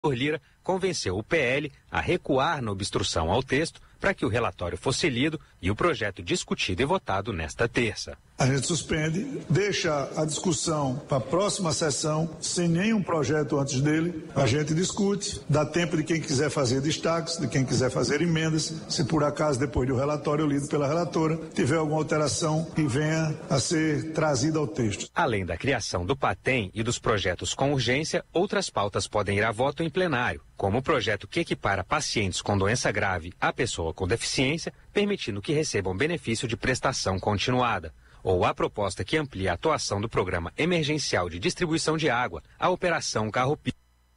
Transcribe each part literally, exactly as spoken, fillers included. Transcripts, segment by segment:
Lira convenceu o P L a recuar na obstrução ao texto para que o relatório fosse lido e o projeto discutido e votado nesta terça. A gente suspende, deixa a discussão para a próxima sessão, sem nenhum projeto antes dele. A gente discute, dá tempo de quem quiser fazer destaques, de quem quiser fazer emendas. Se por acaso, depois do relatório lido pela relatora, tiver alguma alteração que venha a ser trazida ao texto. Além da criação do PATEM e dos projetos com urgência, outras pautas podem ir a voto em plenário, como o projeto que equipara pacientes com doença grave à pessoa com deficiência, permitindo que recebam benefício de prestação continuada. Ou a proposta que amplia a atuação do Programa Emergencial de Distribuição de Água, a Operação Carro-Pipa.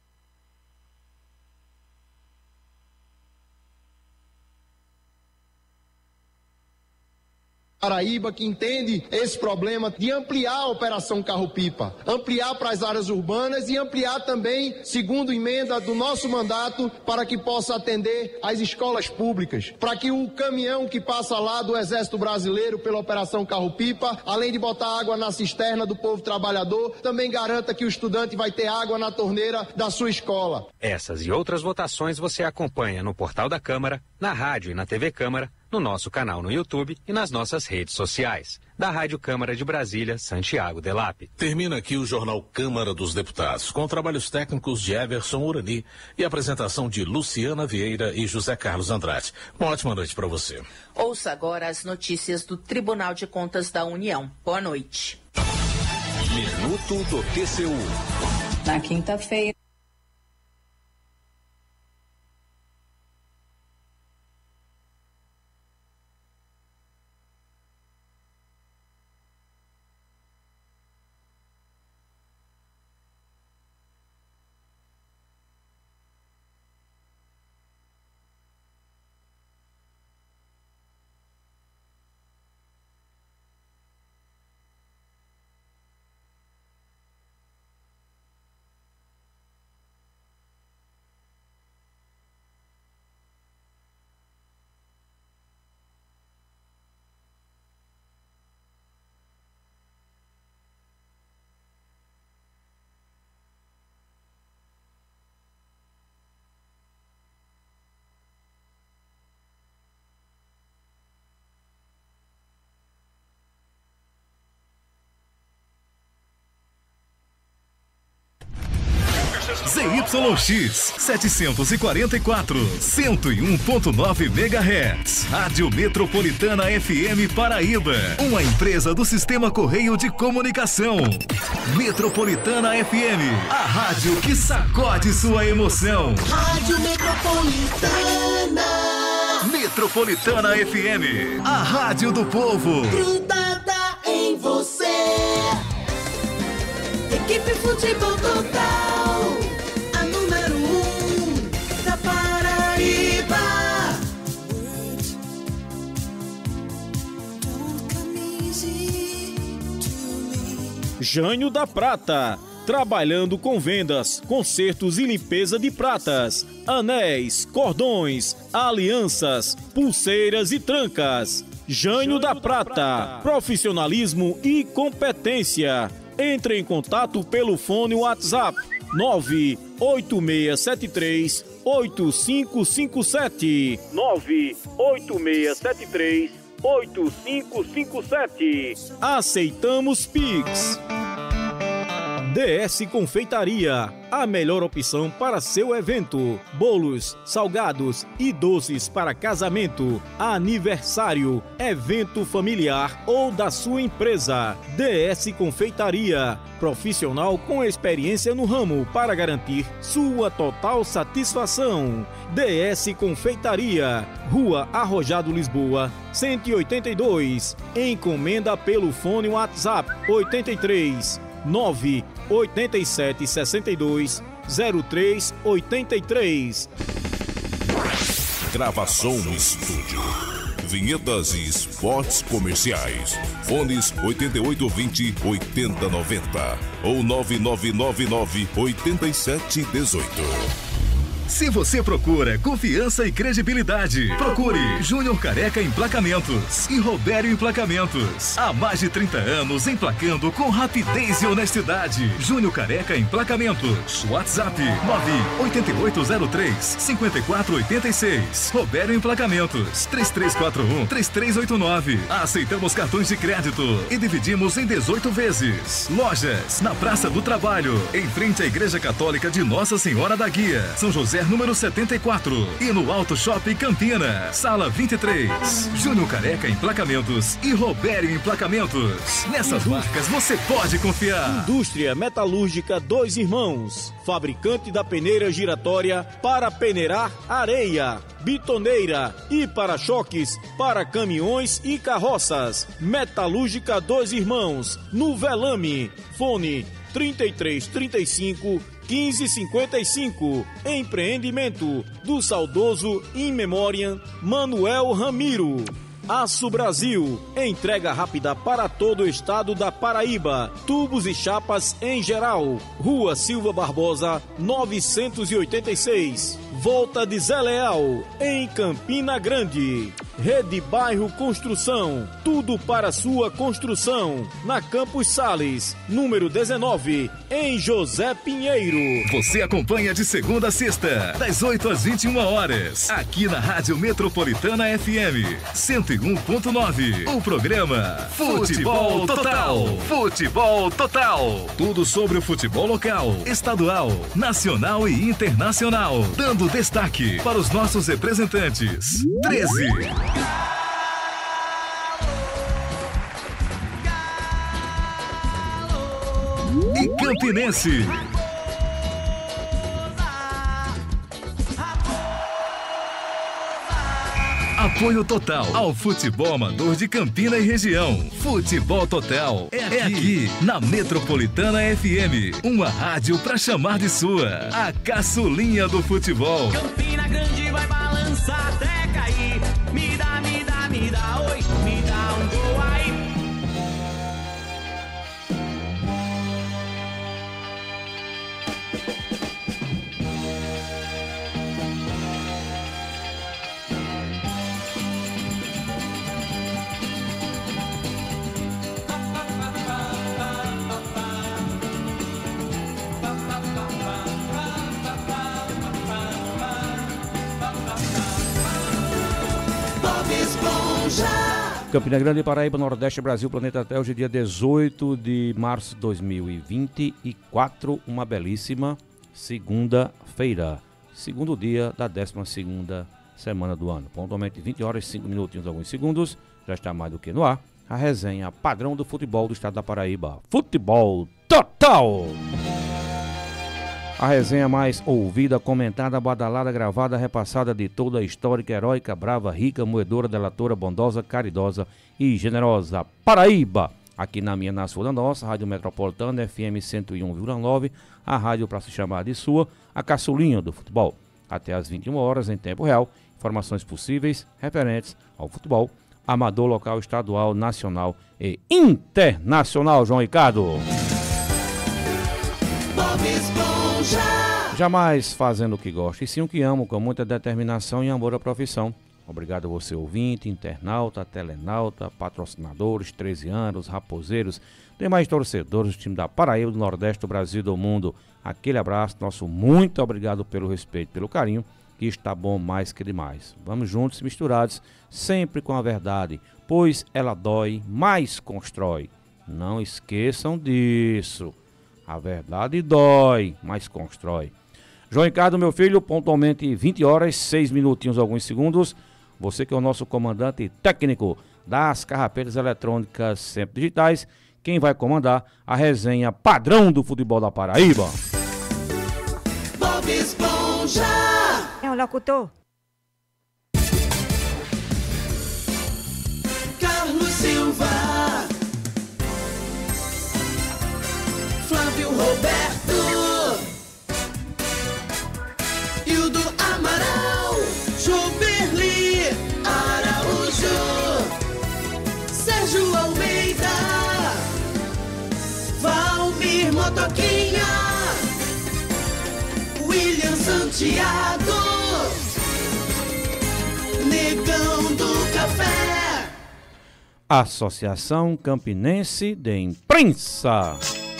Paraíba, que entende esse problema de ampliar a Operação Carro-Pipa, ampliar para as áreas urbanas e ampliar também, segundo emenda do nosso mandato, para que possa atender as escolas públicas, para que o caminhão que passa lá do Exército Brasileiro pela Operação Carro-Pipa, além de botar água na cisterna do povo trabalhador, também garanta que o estudante vai ter água na torneira da sua escola. Essas e outras votações você acompanha no portal da Câmara, na rádio e na T V Câmara, no nosso canal no YouTube e nas nossas redes sociais. Da Rádio Câmara de Brasília, Santiago Delap. Termina aqui o Jornal Câmara dos Deputados, com trabalhos técnicos de Everson Urani e apresentação de Luciana Vieira e José Carlos Andrade. Uma ótima noite para você. Ouça agora as notícias do Tribunal de Contas da União. Boa noite. Minuto do T C U. Na quinta-feira. Z Y X setecentos e quarenta e quatro, cento e um ponto nove megahertz. Rádio Metropolitana F M Paraíba. Uma empresa do Sistema Correio de Comunicação. Metropolitana F M. A rádio que sacode sua emoção. Rádio Metropolitana. Metropolitana F M. A rádio do povo. Grudada em você. Equipe Futebol Total. Jânio da Prata, trabalhando com vendas, consertos e limpeza de pratas, anéis, cordões, alianças, pulseiras e trancas. Jânio da Prata, profissionalismo e competência. Entre em contato pelo fone WhatsApp nove oito seis sete três oito cinco cinco sete. nove oito seis sete três oito cinco cinco sete. Aceitamos Pix. D S Confeitaria, a melhor opção para seu evento. Bolos, salgados e doces para casamento, aniversário, evento familiar ou da sua empresa. D S Confeitaria, profissional com experiência no ramo para garantir sua total satisfação. D S Confeitaria, Rua Arrojado Lisboa, cento e oitenta e dois. Encomenda pelo fone WhatsApp oitenta e três nove oito sete seis dois zero três oito três. Gravação no estúdio. Vinhetas e spots comerciais. Fones oito oito dois zero oito zero nove zero ou nove nove nove nove oito sete um oito. Se você procura confiança e credibilidade, procure Júnior Careca Emplacamentos e Robério Emplacamentos. Há mais de trinta anos emplacando com rapidez e honestidade. Júnior Careca Emplacamentos. WhatsApp nove oito oito zero três cinco quatro oito seis. Robério Emplacamentos três três quatro um três três oito nove. Aceitamos cartões de crédito e dividimos em dezoito vezes. Lojas na Praça do Trabalho, em frente à Igreja Católica de Nossa Senhora da Guia, São José número setenta e quatro, e no Auto Shopping Campina, sala vinte e três. Júnior Careca Emplacamentos e Robério Emplacamentos. Nessas marcas você pode confiar. Indústria Metalúrgica Dois Irmãos, fabricante da peneira giratória para peneirar areia, bitoneira e para-choques para caminhões e carroças. Metalúrgica Dois Irmãos, no Velame. Fone trinta e três, trinta e cinco, quinze cinquenta e cinco. Empreendimento do saudoso In Memoriam Manuel Ramiro. Aço Brasil, entrega rápida para todo o estado da Paraíba. Tubos e chapas em geral. Rua Silva Barbosa, novecentos e oitenta e seis. Volta de Zé Leal, em Campina Grande. Rede Bairro Construção, tudo para sua construção. Na Campos Sales, número dezenove, em José Pinheiro. Você acompanha de segunda a sexta, das oito às vinte e uma horas, aqui na Rádio Metropolitana F M cento e um ponto nove. O programa Futebol Total. Futebol Total. Tudo sobre o futebol local, estadual, nacional e internacional. Dando destaque para os nossos representantes. treze. E Campinense. Apoio total ao futebol amador de Campina e região. Futebol Total é aqui, é aqui na Metropolitana F M, uma rádio pra chamar de sua. A caçulinha do futebol. Campina Grande vai balançar até cair. Me dá, me dá, me dá, oi, me dá um gol aí. Campina Grande, Paraíba, Nordeste, Brasil, Planeta Terra, hoje dia dezoito de março de dois mil e vinte e quatro, uma belíssima segunda-feira, segundo dia da décima segunda semana do ano. Pontualmente vinte horas e cinco minutinhos, alguns segundos, já está mais do que no ar, a resenha padrão do futebol do estado da Paraíba. Futebol Total! A resenha mais ouvida, comentada, badalada, gravada, repassada de toda a histórica, heróica, brava, rica, moedora, delatora, bondosa, caridosa e generosa Paraíba. Aqui na minha, na sua, na nossa, Rádio Metropolitana, F M cento e um vírgula nove, a rádio para se chamar de sua, a caçulinha do futebol. Até às vinte e uma horas, em tempo real, informações possíveis referentes ao futebol, amador, local, estadual, nacional e internacional. João Ricardo. Jamais fazendo o que gosta, e sim o que amo, com muita determinação e amor à profissão. Obrigado a você, ouvinte, internauta, telenauta, patrocinadores, treze anos, raposeiros, demais torcedores do time da Paraíba, do Nordeste, do Brasil e do mundo. Aquele abraço, nosso muito obrigado pelo respeito, pelo carinho, que está bom mais que demais. Vamos juntos, misturados, sempre com a verdade, pois ela dói, mais constrói. Não esqueçam disso. A verdade dói, mas constrói. João Ricardo, meu filho, pontualmente vinte horas, seis minutinhos, alguns segundos. Você que é o nosso comandante técnico das carrapetas eletrônicas sempre digitais. Quem vai comandar a resenha padrão do futebol da Paraíba. Bob Esponja. É o locutor. Carlos Silva. Flávio Roberto, Hildo Amaral, Joberli Araújo, Sérgio Almeida, Valmir Motoquinha, William Santiago. Associação Campinense de Imprensa.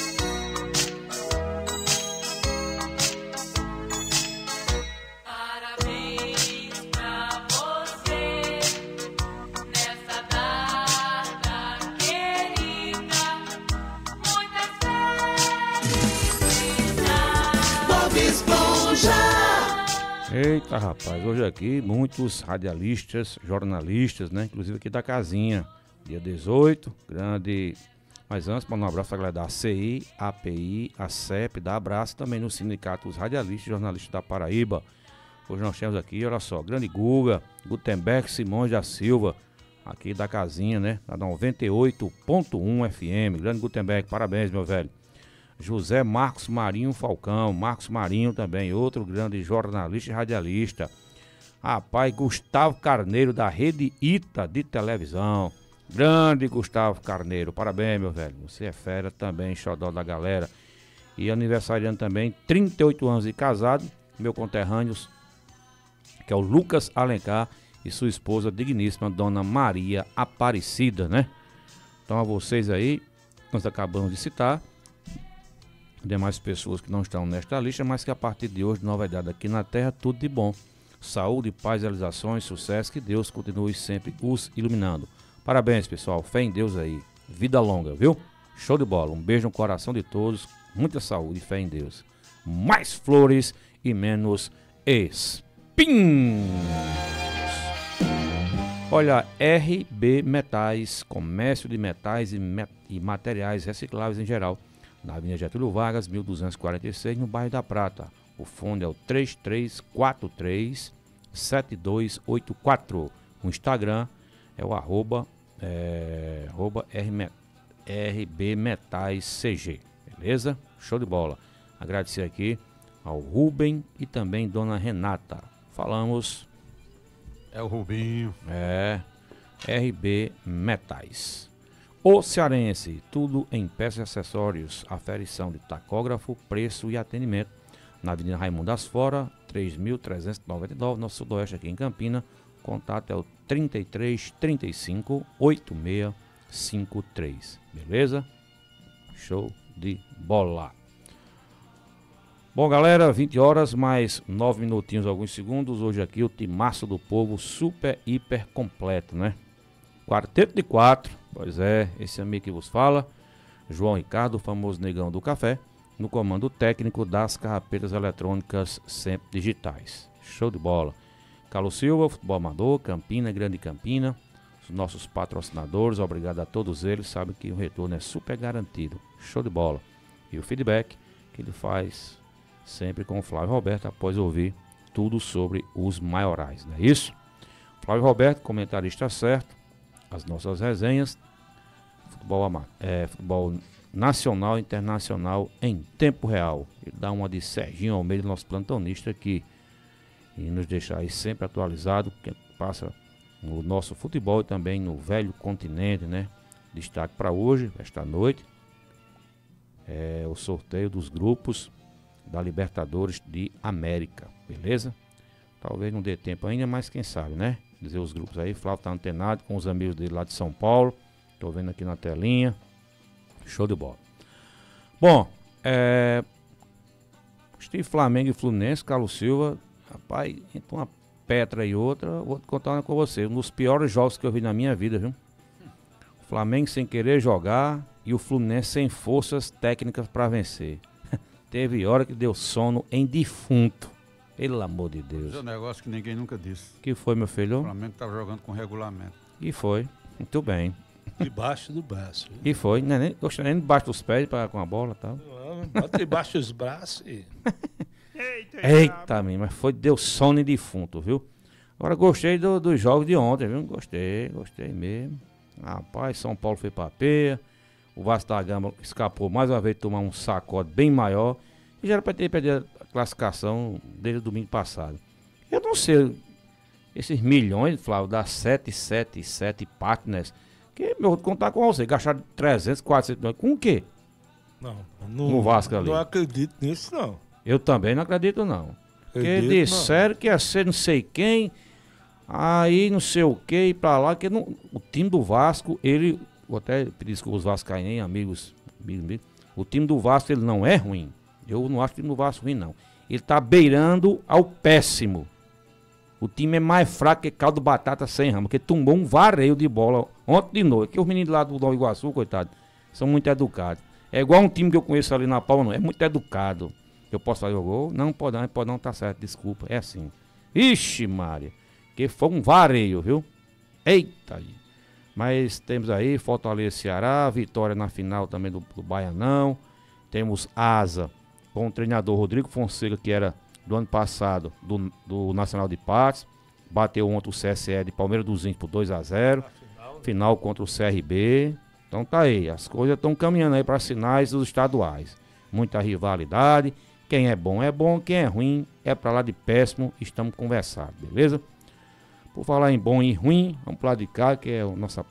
Eita, rapaz, hoje aqui muitos radialistas, jornalistas, né? Inclusive aqui da casinha, dia dezoito, grande... Mas antes, mandar um abraço para a galera da A C I, A P I, a C E P, da abraço também no Sindicato dos Radialistas e Jornalistas da Paraíba. Hoje nós temos aqui, olha só, grande Guga, Gutenberg Simões da Silva, aqui da casinha, né? Da noventa e oito ponto um F M, grande Gutenberg, parabéns, meu velho. José Marcos Marinho Falcão, Marcos Marinho também, outro grande jornalista e radialista. Rapaz, Gustavo Carneiro, da Rede Ita de televisão. Grande Gustavo Carneiro, parabéns, meu velho. Você é fera também, xodó da galera. E aniversariando também, trinta e oito anos de casado, meu conterrâneo, que é o Lucas Alencar e sua esposa digníssima, Dona Maria Aparecida, né? Então a vocês aí, nós acabamos de citar, demais pessoas que não estão nesta lista, mas que a partir de hoje, novidade aqui na Terra, tudo de bom. Saúde, paz, realizações, sucesso, que Deus continue sempre os iluminando. Parabéns, pessoal, fé em Deus aí, vida longa, viu? Show de bola, um beijo no coração de todos, muita saúde e fé em Deus. Mais flores e menos espinhos. Olha, R B Metais, comércio de metais e, met e materiais recicláveis em geral, na Avenida Getúlio Vargas, mil duzentos e quarenta e seis, no bairro da Prata. O fone é o três três quatro três, sete dois oito quatro. O Instagram é o arroba, é, arroba R B Metais C G. Beleza? Show de bola. Agradecer aqui ao Rubem e também Dona Renata. Falamos. É o Rubinho. É, R B Metais. O Cearense, tudo em peças e acessórios, aferição de tacógrafo, preço e atendimento. Na Avenida Raimundo das Fora, três mil trezentos e noventa e nove, no Sudoeste aqui em Campina. Contato é o trinta e três, trinta e cinco, oitenta e seis cinquenta e três. Beleza? Show de bola. Bom, galera, vinte horas mais nove minutinhos, alguns segundos. Hoje aqui o timaço do povo super, hiper completo, né? Quarteto de quatro, pois é, esse amigo que vos fala, João Ricardo, o famoso negão do café, no comando técnico das carrapetas eletrônicas sempre digitais. Show de bola. Carlos Silva, futebol amador, Campina, Grande Campina, os nossos patrocinadores, obrigado a todos eles, sabe que o retorno é super garantido. Show de bola. E o feedback que ele faz sempre com o Flávio Roberto após ouvir tudo sobre os maiorais, não é isso? Flávio Roberto, comentarista certo, as nossas resenhas, futebol, é, futebol nacional e internacional em tempo real. Ele dá uma de Serginho Almeida, nosso plantonista aqui, e nos deixa aí sempre atualizado, que passa no nosso futebol e também no velho continente, né? Destaque para hoje, esta noite, é o sorteio dos grupos da Libertadores de América, beleza? Talvez não dê tempo ainda, mas quem sabe, né? Dizer os grupos aí, Flávio tá antenado com os amigos dele lá de São Paulo. Tô vendo aqui na telinha. Show de bola. Bom, é... Estive Flamengo e Fluminense, Carlos Silva. Rapaz, entre uma Petra e outra, vou te contar uma com você. Um dos piores jogos que eu vi na minha vida, viu? O Flamengo sem querer jogar e o Fluminense sem forças técnicas para vencer. Teve hora que deu sono em defunto. Pelo amor de Deus. Esse é um negócio que ninguém nunca disse. Que foi, meu filho? O Flamengo estava jogando com regulamento. E foi. Muito bem. Debaixo do braço. E foi. Não é nem, nem debaixo dos pés pra, com a bola e tal. Não, bota debaixo dos braços e... Eita, Eita minha, mas foi, deu sono em defunto, viu? Agora gostei dos do jogos de ontem, viu? Gostei, gostei mesmo. Rapaz, São Paulo foi pra peia. O Vasco da Gama escapou mais uma vez de tomar um sacode bem maior. E já era pra ter perdido a classificação desde o domingo passado. Eu não sei, esses milhões, Flávio, das sete sete sete partners, que eu vou contar com você, gastaram trezentos, quatrocentos milhões, com o quê? Não, não, no Vasco ali. Não acredito nisso, não. Eu também não acredito, não. Acredito, porque disseram não. que ia ser não sei quem, Aí não sei o que, pra lá, que não, o time do Vasco, ele, vou até pedir desculpa os vascaínos, amigos, amigos, amigos, o time do Vasco, ele não é ruim. Eu não acho o time do Vasco ruim, não. Ele tá beirando ao péssimo. O time é mais fraco que caldo de batata sem rama, porque tomou um vareio de bola ontem de noite. Que os meninos lá do Nova Iguaçu, coitado, são muito educados. É igual um time que eu conheço ali na Palma, não. É muito educado. Eu posso fazer o gol? Não, pode não, pode não, tá certo, desculpa. É assim. Ixi, Maria. Que foi um vareio, viu? Eita. Mas temos aí Fortaleza Ceará, vitória na final também do, do Baianão. Temos Asa com o treinador Rodrigo Fonseca, que era do ano passado do, do Nacional de Patos. Bateu ontem o C S E de Palmeiras dos Índios por dois a zero. Final, final contra o C R B. Então tá aí, as coisas estão caminhando aí para as finais dos estaduais. Muita rivalidade. Quem é bom é bom, quem é ruim é para lá de péssimo. Estamos conversando, beleza? Por falar em bom e ruim, vamos pro lado de cá, que é a nossa,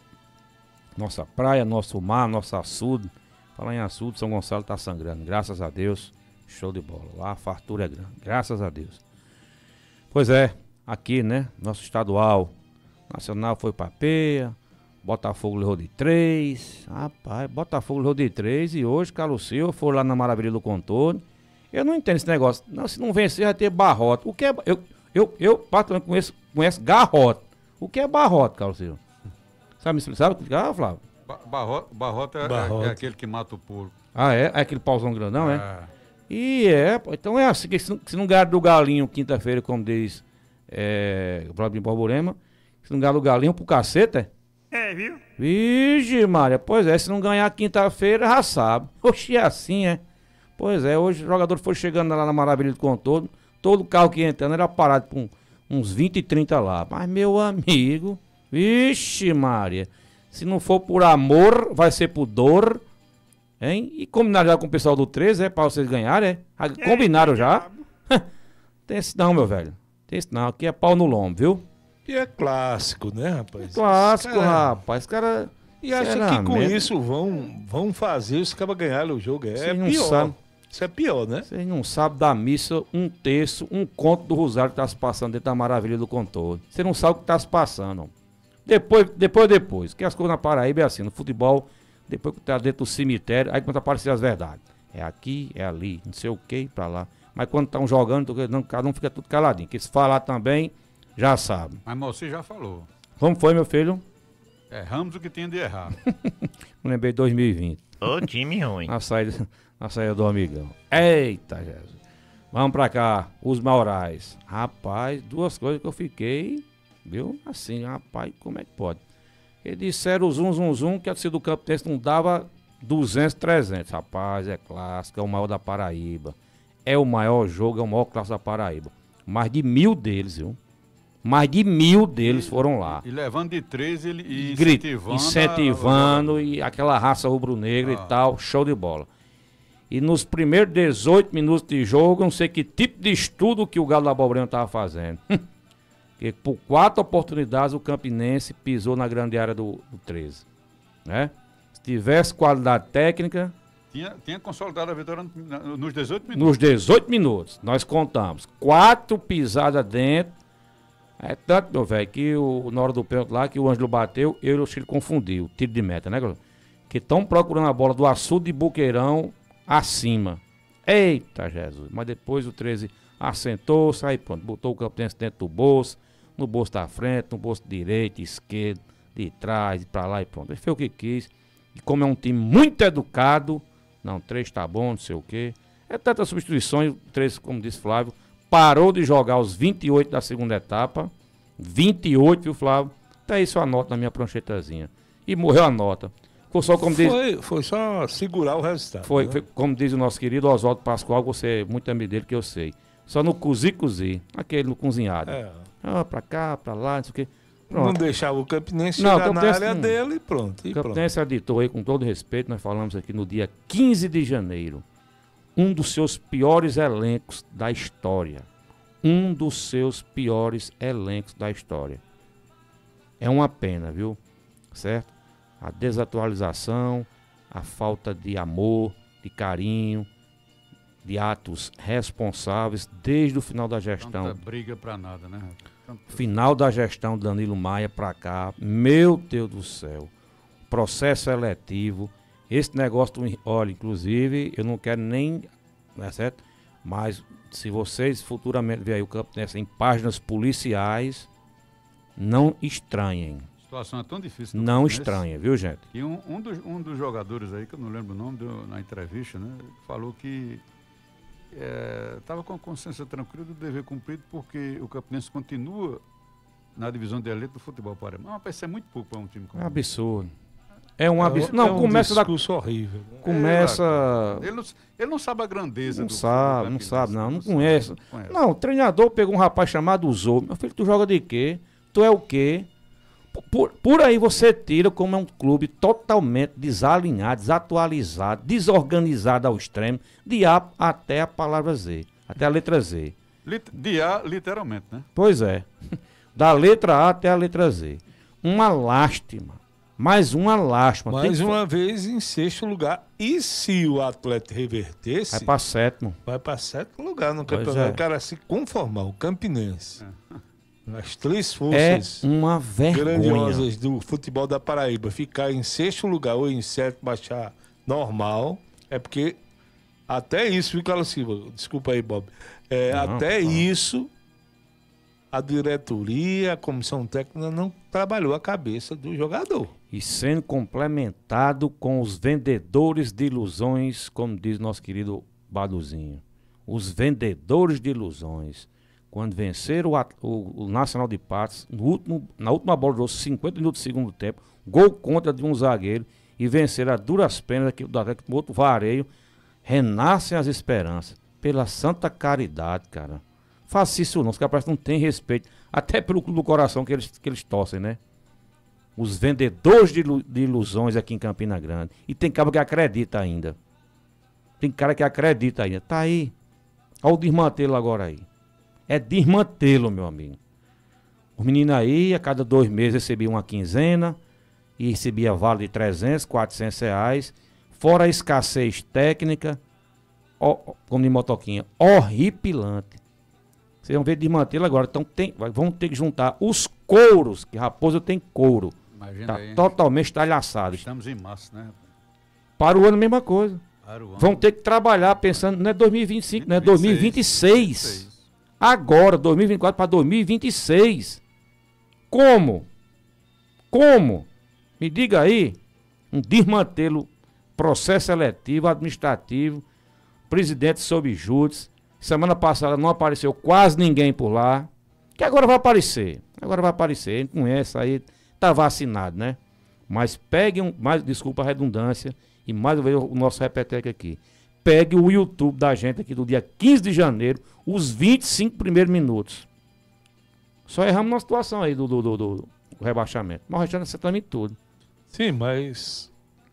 nossa praia, nosso mar, nosso açude. Falar em açude, São Gonçalo tá sangrando, graças a Deus. Show de bola, lá a fartura é grande, graças a Deus. Pois é, aqui, né, nosso estadual, Nacional foi pra Peia, Botafogo levou de três, rapaz, Botafogo levou de três e hoje Carlos Silva foi lá na Maravilha do Contorno. Eu não entendo esse negócio, não, se não vencer vai ter barrota. O que é, eu, eu, eu particularmente conheço, conheço garrota. O que é barrota, Carlos Silva? Sabe me explicar? Sabe explicar, Flávio? Ba barrota, barrota, é, Barrota. é aquele que mata o porco. Ah, é? É aquele pauzão grandão, é? É. E é, pô, então é assim, que se não, se não ganhar do Galinho quinta-feira, como diz é, o Vladimir Borborema, se não ganhar do Galinho pro cacete, é? É, viu? Vixe, Maria, pois é, se não ganhar quinta-feira, já sabe. Oxi, é assim, é? Pois é, hoje o jogador foi chegando lá na Maravilha do Contorno, todo carro que ia entrando era parado por um, uns vinte, trinta lá. Mas, meu amigo, vixe, Maria, se não for por amor, vai ser por dor. Hein? E combinaram já com o pessoal do treze, é? Pra vocês ganharem, é? Ah, combinaram já? Tem esse não, meu velho. Tem esse não. Aqui é pau no lombo, viu? E é clássico, né, rapaz? Clássico, Cara, rapaz. Cara. E acha que com isso vão, vão fazer os cabas ganharem o jogo. É Cês não pior. sabe. Isso é pior, né? Vocês não sabem da missa, um terço, um conto do rosário que tá se passando dentro da Maravilha do Contorno. Você não sabe o que tá se passando. Ó. Depois, depois, depois. Que as coisas na Paraíba é assim, no futebol... Depois que tá dentro do cemitério, aí começa a aparecer as verdades. É aqui, é ali, não sei o que, pra lá. Mas quando estão jogando, não, cada um fica tudo caladinho. Que se falar também, já sabe. Mas você já falou. Como foi, meu filho? Erramos o que tinha de errar. Não lembrei de dois mil e vinte. Ô, time ruim. Na saída, na saída do amigão. Eita, Jesus. Vamos pra cá, os Maurais. Rapaz, duas coisas que eu fiquei, viu? Assim, rapaz, como é que pode? Eles disseram zum, zum, zum, que a torcida do Campinense não dava duzentos, trezentos. Rapaz, é clássico, é o maior da Paraíba. É o maior jogo, é o maior clássico da Paraíba. Mais de mil deles, viu? Mais de mil deles e, foram lá. E levando de três ele, e incentivando. Incentivando, a... e aquela raça rubro-negra ah. e tal, show de bola. E nos primeiros dezoito minutos de jogo, eu não sei que tipo de estudo que o Galo da Abobrinha estava fazendo. Porque por quatro oportunidades o Campinense pisou na grande área do, do treze. Né? Se tivesse qualidade técnica... Tinha, tinha consolidado a vitória nos dezoito minutos. Nos dezoito minutos, nós contamos. Quatro pisadas dentro. É tanto, meu velho, que o, na hora do pênalti lá, que o Ângelo bateu, eu acho que ele confundiu. Tiro de meta, né, galera? Que estão procurando a bola do açude de Boqueirão acima. Eita, Jesus. Mas depois o treze assentou, sai pronto. Botou o Campinense dentro do bolso. No bolso da frente, no bolso direito, esquerdo, de trás, de pra lá e pronto. Ele fez o que quis. E como é um time muito educado, não, três tá bom, não sei o quê. É tantas substituições, o três, como disse Flávio, parou de jogar os vinte e oito da segunda etapa. vinte e oito, viu, Flávio? Tá aí sua nota na minha pranchetazinha. E morreu a nota. Foi só, como foi, diz, foi só segurar o resultado. Foi, né? foi como diz o nosso querido Oswaldo Pascoal, você é muito amigo dele, que eu sei. Só no cozi-cozi, aquele no cozinhado. É. Ah, pra cá, pra lá, não sei o quê. Pronto. Não deixava o Campinense não, chegar Campinense, na área não. dele e pronto. O Campinense aditou aí, com todo respeito, nós falamos aqui no dia quinze de janeiro, um dos seus piores elencos da história. Um dos seus piores elencos da história. É uma pena, viu? Certo? A desatualização, a falta de amor, de carinho, de atos responsáveis desde o final da gestão. Tanta briga pra nada, né? Tanta... Final da gestão Danilo Maia pra cá, meu Deus do céu, processo eletivo, esse negócio, do, olha, inclusive, eu não quero nem, não é certo? Mas se vocês futuramente verem o Campinense em páginas policiais, não estranhem. A situação é tão difícil. Não estranha, viu, gente? E um, um, dos, um dos jogadores aí, que eu não lembro o nome, do, na entrevista, né? Falou que estava é, com a consciência tranquila do dever cumprido porque o Campinense continua na divisão de elite do futebol paraibano. Mas parece ser muito pouco para um time como é absurdo. É um absurdo. É, não, é um começa discurso da... horrível. Começa. É, ele, não, ele não sabe a grandeza não do sabe, do não sabe, não. Não, não sabe, conhece. não conhece. Não, o treinador pegou um rapaz chamado Zou. Meu filho, tu joga de quê? Tu é o quê? Por, por aí você tira como é um clube totalmente desalinhado, desatualizado, desorganizado ao extremo, de A até a palavra Z, até a letra Z. Lit, de A, literalmente, né? Pois é. Da letra A até a letra Z. Uma lástima. Mais uma lástima. Mais que... uma vez em sexto lugar. E se o Atlético revertesse... Vai para sétimo. Vai para sétimo lugar no Pois campeonato. é. O cara se conformar, o Campinense. É. As três É forças uma vergonha. grandiosas do futebol da Paraíba ficar em sexto lugar ou em sétimo, baixar normal, é porque até isso, viu, Carlos Silva? Desculpa aí, Bob. É, Não, até não. isso, a diretoria, a comissão técnica não trabalhou a cabeça do jogador. E sendo complementado com os vendedores de ilusões, como diz nosso querido Baduzinho. Os vendedores de ilusões. Quando venceram o, o, o Nacional de Patos, no último, na última bola do cinquenta minutos do segundo tempo, gol contra de um zagueiro, e venceram a duras penas aqui do Atlético com outro vareio, renascem as esperanças. Pela santa caridade, cara. Faça isso não, os caras não têm respeito, até pelo clube do coração que eles, que eles torcem, né? Os vendedores de, de ilusões aqui em Campina Grande. E tem cara que acredita ainda. Tem cara que acredita ainda. Tá aí. Olha o desmantelo agora aí. É desmantelo, meu amigo. Os meninos aí, a cada dois meses, recebiam uma quinzena e recebia vale de trezentos, quatrocentos reais, fora a escassez técnica, ó, como de motoquinha, horripilante. Vocês vão ver desmantelo agora. Então tem, vão ter que juntar os couros, que Raposa tem couro. Imagina Tá aí. totalmente estalhaçado. Estamos em março, né? Para o ano, mesma coisa. Para o ano. Vão ter que trabalhar pensando, não é dois mil e vinte e cinco, não é dois mil e vinte e seis. Agora, dois mil e vinte e quatro para dois mil e vinte e seis. Como? Como? Me diga aí. Um desmantelo, processo seletivo, administrativo, presidente sob júdice. Semana passada não apareceu quase ninguém por lá. Que agora vai aparecer. Agora vai aparecer. A gente conhece aí, tá vacinado, né? Mas pegue um, mais, desculpa a redundância, e mais uma vez o nosso repeteco aqui. Pegue o YouTube da gente aqui do dia quinze de janeiro, os vinte e cinco primeiros minutos. Só erramos uma situação aí do, do, do, do rebaixamento. Mas o restante acertamos em tudo. Sim, mas...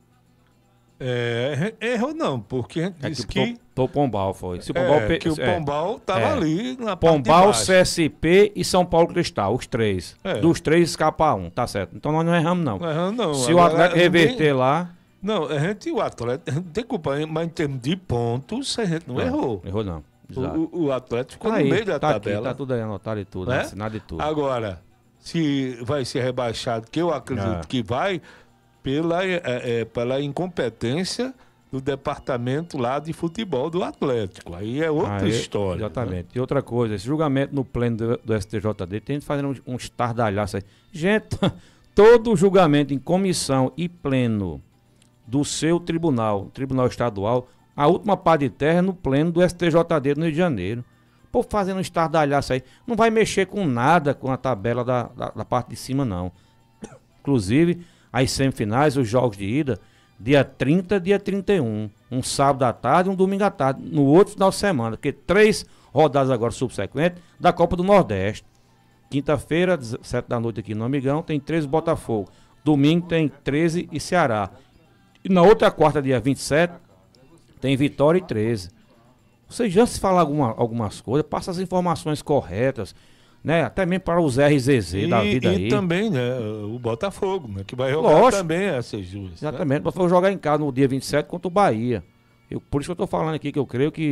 É, errou não, porque a gente É disse que, que... o Pombal foi. Se o É, Pombal pe- que o é, Pombal tava é. ali na parte de Pombal, baixo. C S P e São Paulo Cristal, os três. É. Dos três escapa um, tá certo. Então nós não erramos não. Não erramos não. Se o Agora, Atlético reverter ninguém- lá... Não, a gente, o Atlético, a gente tem culpa, mas em termos de pontos, a gente não, Não, errou. Errou não. Exato. O, o Atlético ficou Tá no aí, meio da tá tabela. Aqui, tá tudo aí anotado e tudo, né? assinado e tudo. Agora, se vai ser rebaixado, que eu acredito É. que vai, pela, é, é, pela incompetência do departamento lá de futebol do Atlético. Aí é outra Aí, história. Exatamente. E outra coisa, esse julgamento no pleno do, do S T J D, tem gente fazendo um, um estardalhaço aí. Gente, todo julgamento em comissão e pleno do seu tribunal, tribunal estadual, a última pá de terra é no pleno do S T J D no Rio de Janeiro. Pô, fazendo um estardalhaço aí. Não vai mexer com nada com a tabela da, da, da parte de cima, não. Inclusive, as semifinais, os jogos de ida, dia trinta, dia trinta e um. Um sábado à tarde e um domingo à tarde. No outro final de semana. Porque três rodadas agora subsequentes da Copa do Nordeste. Quinta-feira, sete da noite aqui no Amigão, tem treze Botafogo. Domingo tem treze e Ceará. E na outra quarta, dia vinte e sete, tem Vitória e treze. Você já se falar alguma, algumas coisas, passa as informações corretas, né? Até mesmo para os R Z Z E, da vida e aí. também, né, o Botafogo, né, que vai jogar Lógico. também essas duas. Exatamente, para jogar em casa no dia vinte e sete contra o Bahia. Eu, por isso que eu estou falando aqui que eu creio que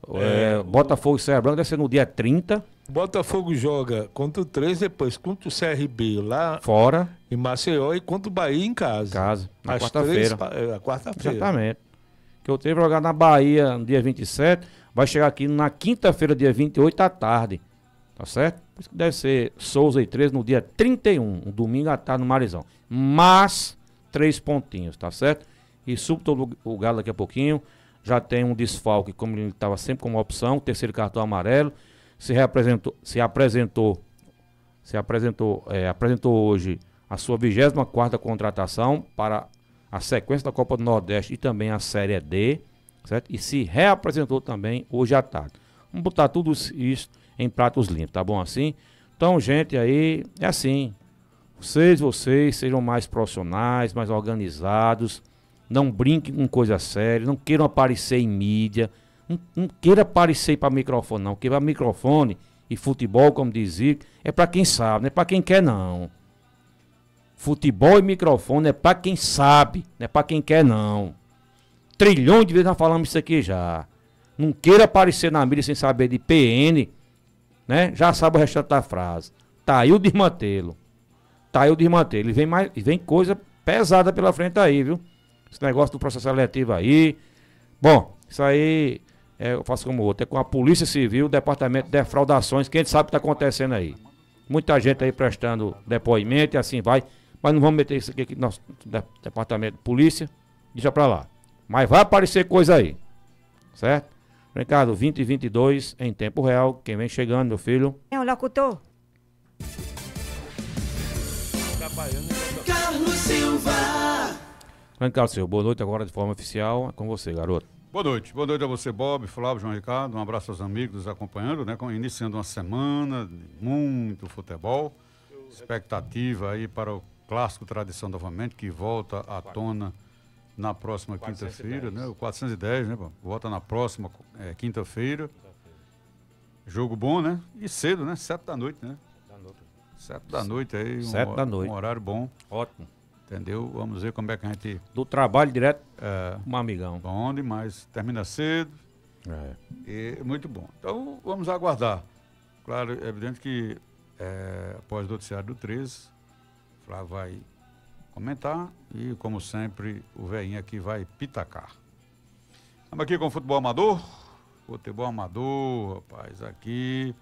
É, é, Botafogo e Serra Branca deve ser no dia trinta. Botafogo joga contra o três, depois contra o C R B lá fora em Maceió e contra o Bahia em casa. Casa, na Às quarta-feira. três, é, quarta-feira. Exatamente. Que eu tenho que jogar na Bahia no dia vinte e sete, vai chegar aqui na quinta-feira, dia vinte e oito à tarde. Tá certo? Por isso que deve ser Souza e três no dia trinta e um, um domingo à tarde no Marizão. Mas, três pontinhos, tá certo? E subo todo o Galo daqui a pouquinho. Já tem um desfalque, como ele estava sempre como opção, terceiro cartão amarelo. Se reapresentou, se apresentou, se apresentou, é, apresentou hoje a sua vigésima quarta contratação para a sequência da Copa do Nordeste e também a Série D, certo? E se reapresentou também hoje à tarde. Vamos botar tudo isso em pratos limpos, tá bom assim? Então, gente, aí é assim. Vocês, vocês sejam mais profissionais, mais organizados. Não brinquem com coisa séria, não queiram aparecer em mídia. Não, não queira aparecer para microfone, não. Porque para microfone e futebol, como dizia, é para quem sabe, não é para quem quer, não. Futebol e microfone é para quem sabe, não é para quem quer, não. Trilhões de vezes nós falamos isso aqui já. Não queira aparecer na mídia sem saber de P N, né? Já sabe o restante da frase. Tá aí o desmantelo. Tá aí o desmantelo. E vem, mais, e vem coisa pesada pela frente aí, viu? Esse negócio do processo seletivo aí. Bom, isso aí é, eu faço como outro. É com a Polícia Civil, o Departamento de Defraudações, que a gente sabe o que está acontecendo aí. Muita gente aí prestando depoimento e assim vai. Mas não vamos meter isso aqui no nosso Departamento de Polícia. Deixa pra lá. Mas vai aparecer coisa aí. Certo? Ricardo, vinte e vinte e dois em tempo real. Quem vem chegando, meu filho? É o locutor. Carlos Silva. Grande Carlos Silva, boa noite agora de forma oficial. É com você, garoto. Boa noite. Boa noite a você, Bob, Flávio, João Ricardo. Um abraço aos amigos nos acompanhando, né? Iniciando uma semana de muito futebol. Expectativa aí para o clássico Tradição novamente, que volta à tona na próxima quinta-feira, né? O quatrocentos e dez, né? Volta na próxima é, quinta-feira. Jogo bom, né? E cedo, né? Sete da noite, né? Sete da noite aí. Um, Sete da noite. Um horário bom. Ótimo. Entendeu? Vamos ver como é que a gente... Do trabalho direto, é, um amigão. Bom demais. Termina cedo. É. E muito bom. Então, vamos aguardar. Claro, é evidente que é, após o noticiário do treze, o Flávio vai comentar e, como sempre, o velhinho aqui vai pitacar. Estamos aqui com o futebol amador. Futebol amador, rapaz, aqui...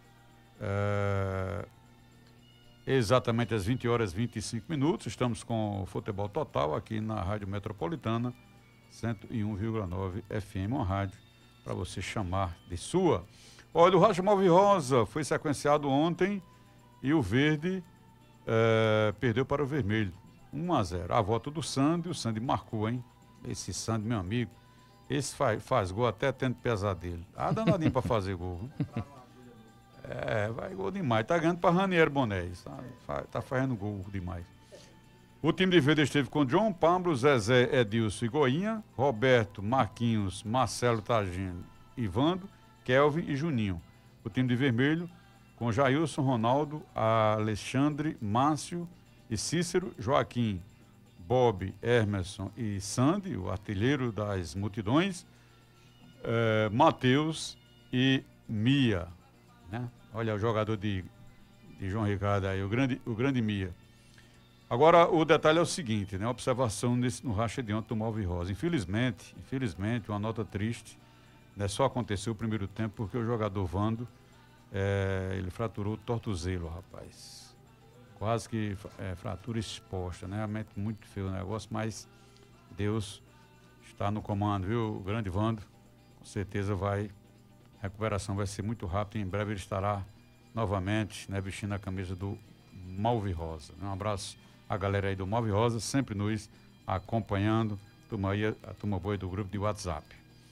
É, exatamente às vinte horas e vinte e cinco minutos, estamos com o Futebol Total aqui na Rádio Metropolitana, cento e um vírgula nove F M, uma rádio para você chamar de sua. Olha, o Racha Malve Rosa foi sequenciado ontem e o verde é, perdeu para o vermelho, um a zero. A volta do Sandy, o Sandy marcou, hein? Esse Sandy, meu amigo, esse faz, faz gol até tendo pesadelo. Ah, danadinho para fazer gol. É, vai gol demais. Tá ganhando para Ranieri Bonés. Tá, tá fazendo gol demais. O time de verde esteve com John, Pablo, Zezé, Edilson e Goinha, Roberto, Marquinhos, Marcelo Tagino, Ivando, Kelvin e Juninho. O time de vermelho com Jailson, Ronaldo, Alexandre, Márcio e Cícero, Joaquim, Bob, Emerson e Sandy, o artilheiro das multidões, é, Matheus e Mia, né? Olha o jogador de, de João Ricardo aí, o grande, o grande Mia. Agora, o detalhe é o seguinte, né? A observação nesse, no racha de ontem do Malve Rosa. Infelizmente, infelizmente, uma nota triste, né? Só aconteceu o primeiro tempo porque o jogador Vando, é, ele fraturou o tornozelo, rapaz. Quase que é, fratura exposta, né? Realmente muito feio o negócio, mas Deus está no comando, viu? O grande Vando, com certeza vai... A recuperação vai ser muito rápida e em breve ele estará novamente, né, vestindo a camisa do Malve Rosa. Um abraço à galera aí do Malve Rosa, sempre nos acompanhando, turma aí, a turma boa do grupo de WhatsApp.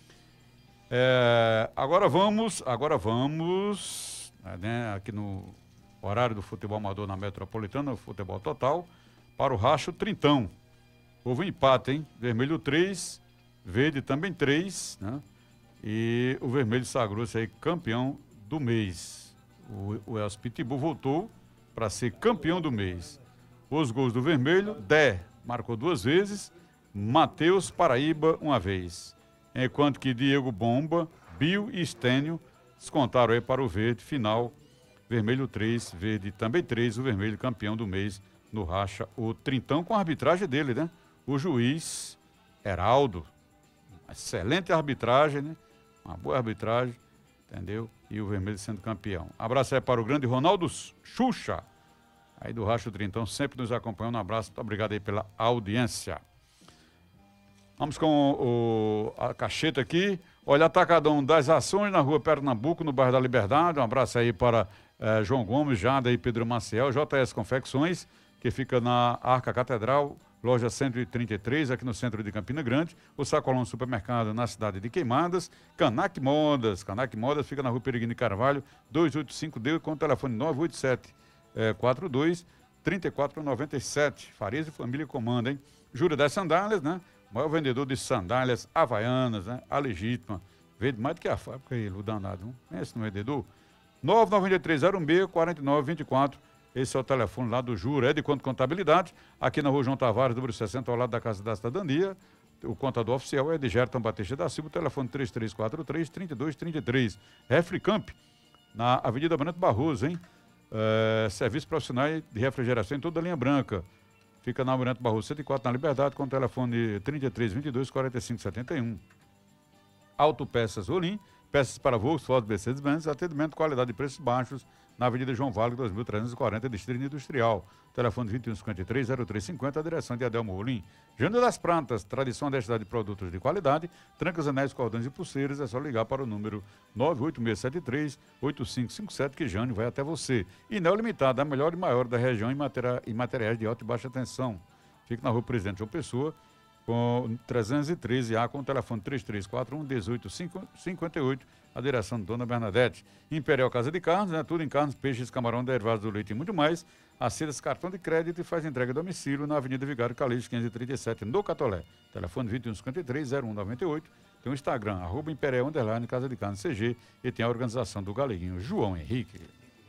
É, agora vamos, agora vamos, né, aqui no horário do futebol amador na Metropolitana, o futebol total, para o Racho Trintão. Houve um empate, hein? Vermelho três, verde também três, né? E o vermelho sagrou-se aí campeão do mês. O, o Elcio Pitbull voltou para ser campeão do mês. Os gols do vermelho, Dé marcou duas vezes, Matheus Paraíba uma vez. Enquanto que Diego Bomba, Bio e Estênio descontaram aí para o verde, final, vermelho três, verde também três, o vermelho campeão do mês no racha, o trintão com a arbitragem dele, né? O juiz Heraldo, excelente arbitragem, né? Uma boa arbitragem, entendeu? E o vermelho sendo campeão. Abraço aí para o grande Ronaldo Xuxa, aí do racha, o trintão, sempre nos acompanhando. Um abraço, muito obrigado aí pela audiência. Vamos com o, a cacheta aqui. Olha, Atacadão das Ações na rua Pernambuco, no bairro da Liberdade. Um abraço aí para eh, João Gomes, Jada e Pedro Maciel. J S Confecções, que fica na Arca Catedral, loja cento e trinta e três, aqui no centro de Campina Grande. O Sacolão Supermercado na cidade de Queimadas. Canac Modas. Canac Modas fica na rua Peregrino de Carvalho, duzentos e oitenta e cinco D, com o telefone nove oito sete, quatro dois, três quatro nove sete. Farias e Família comanda, hein? Júlio das Sandálias, né? O maior vendedor de sandálias havaianas, né? A legítima. Vende mais do que a fábrica, ele, o danado. Não conhece no vendedor? nove nove três zero um B, quatro nove dois quatro. Esse é o telefone lá do Juro. É de Conto Contabilidade, aqui na rua João Tavares, número sessenta, ao lado da Casa da Cidadania. O contador oficial é de Gerton Batista da Silva, o telefone três três quatro três, três dois três três. Refricamp, na Avenida Brento Barroso, hein? É, serviço profissional de refrigeração em toda a linha branca. Fica na Brento Barroso cento e quatro, na Liberdade, com o telefone trinta e três, vinte e dois, quarenta e cinco, setenta e um. Autopeças Rolim, peças para Volkswagen, Mercedes-Benz, atendimento, qualidade e preços baixos, na Avenida João Vale, dois mil trezentos e quarenta, Distrito Industrial. Telefone vinte e um, cinquenta e três, zero três cinquenta, a direção de Adelmo Rolim. Jânio das Pratas, tradição da cidade de produtos de qualidade, trancas, anéis, cordões e pulseiras, é só ligar para o número nove oito seis sete três, oito cinco cinco sete, que Jânio vai até você. E Neo Limitada, a melhor e maior da região em, materia, em materiais de alta e baixa tensão. Fica na rua Presidente João Pessoa, com trezentos e treze A, com o telefone três três quatro um, um oito cinco oito, a direção de Dona Bernadette. Imperial Casa de Carnes, né? Tudo em carnes, peixes, camarão, derivados do leite e muito mais. Aceita cartão de crédito e faz entrega a domicílio na Avenida Vigário Calixto, quinhentos e trinta e sete, no Catolé. Telefone vinte e um, cinquenta e três, zero um nove oito. Tem o Instagram, arroba Imperial Underline, Casa de Carnes C G, e tem a organização do Galeguinho, João Henrique.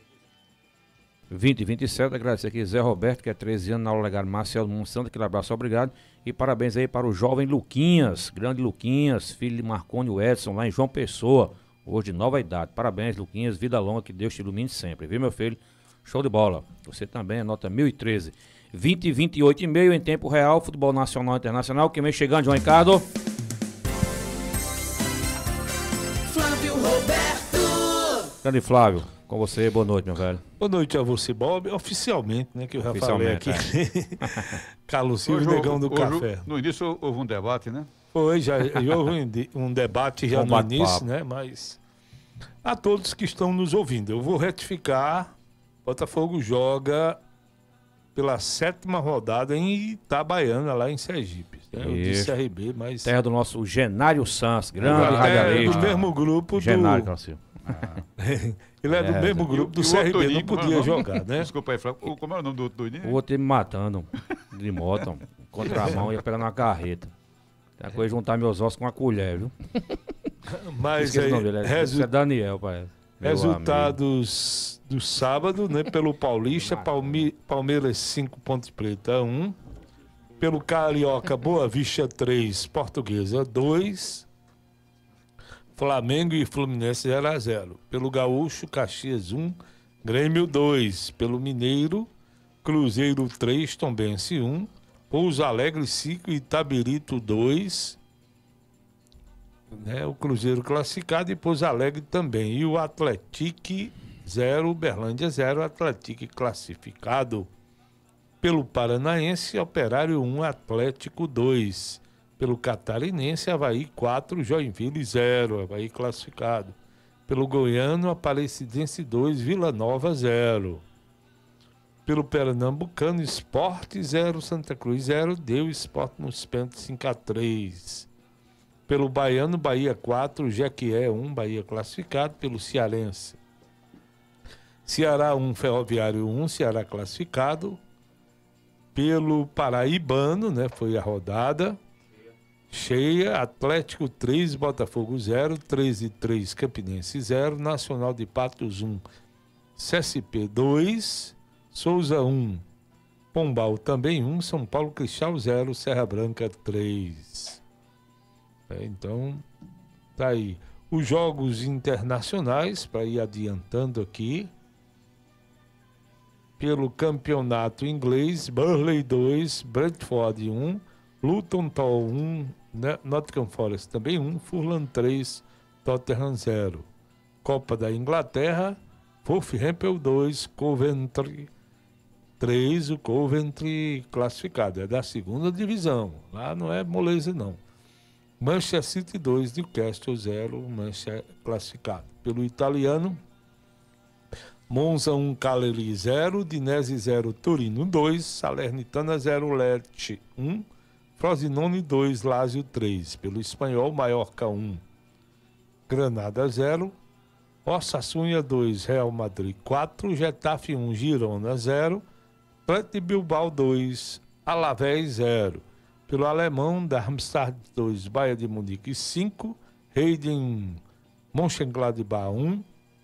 vinte e vinte e sete, agradecer aqui Zé Roberto, que é treze anos, na aula legal Marcelo Monsanto, aquele abraço, obrigado. E parabéns aí para o jovem Luquinhas, grande Luquinhas, filho de Marcônio Edson, lá em João Pessoa, hoje de nova idade. Parabéns, Luquinhas, vida longa, que Deus te ilumine sempre, viu, meu filho? Show de bola. Você também, nota mil e treze. vinte e vinte e oito e meio em tempo real, futebol nacional e internacional. Quem vem chegando, João Ricardo? Flávio Roberto. Grande Flávio, com você, boa noite, meu velho. Boa noite a você, Bob. Oficialmente, né, que eu já falei aqui. É. Carlos Silva, hoje, Negão do hoje, Café. No início houve um debate, né? Foi, já houve um debate já no início, papo. né? Mas a todos que estão nos ouvindo, eu vou retificar. Botafogo joga pela sétima rodada em Itabaiana, lá em Sergipe. Né? Eu disse C R B, mas... Terra do nosso Genário Santos, grande é radialista. do mesmo grupo Genário, do... Genário, ah. Ele é do É, mesmo é. grupo do E o C R B, outro não doidinho, como é o podia nome? jogar, né? Desculpa aí, Flávio. Como é o nome do outro doidinho? O outro me matando de moto, contramão, ia pegar na carreta. Tem a coisa de juntar meus ossos com uma colher, viu? Mas Esqueci aí, o nome dele, é, resu- é Daniel, pai. Meu resultados do sábado, né? Pelo Paulista, Palme- Palmeiras cinco, Ponte Preta um. Pelo Carioca, Boa Vista três, Portuguesa dois. Flamengo e Fluminense zero a zero. Pelo Gaúcho, Caxias um, Grêmio dois. Pelo Mineiro, Cruzeiro três, Tombense um. Pouso Alegre cinco, Itabirito dois. Né, o Cruzeiro classificado e Pouso Alegre também. E o Atlético zero, Uberlândia zero, Atlético classificado. Pelo Paranaense, Operário um, Atlético dois. Pelo Catarinense, Avaí quatro, Joinville zero, Avaí classificado. Pelo Goiano, Aparecidense dois, Vila Nova zero. Pelo Pernambucano, Sport zero, Santa Cruz zero, deu Sport nos pênaltis cinco a três. Pelo Baiano, Bahia quatro, Jequié um, Bahia classificado. Pelo Cearense, Ceará um, Ferroviário um, Ceará classificado. Pelo Paraibano, né, foi a rodada cheia, Atlético três, Botafogo zero, treze e três, Campinense zero, Nacional de Patos um, C S P dois, Souza um, Pombal também um, São Paulo Cristal zero, Serra Branca três. É, então, tá aí. Os jogos internacionais, para ir adiantando aqui, pelo campeonato inglês, Burnley dois, Brentford um, Luton Town um, Nottingham Forest também um, Fulham três, Tottenham zero. Copa da Inglaterra, Wolverhampton dois, Coventry três, o Coventry classificado, é da segunda divisão, lá não é moleza não. Manchester City dois, Newcastle zero, Manchester classificado. Pelo italiano, Monza um, Cagliari zero, Dinese zero, Torino dois, Salernitana zero, Lecce um, Frosinone dois, Lazio três. Pelo espanhol, Mallorca um, Granada zero, Osasuna dois, Real Madrid quatro, Getafe um, Girona zero, Atlético Bilbao dois, Alavés zero. Pelo alemão, Darmstadt dois, Bayern de Munique cinco, Heiden um, Mönchengladbach um,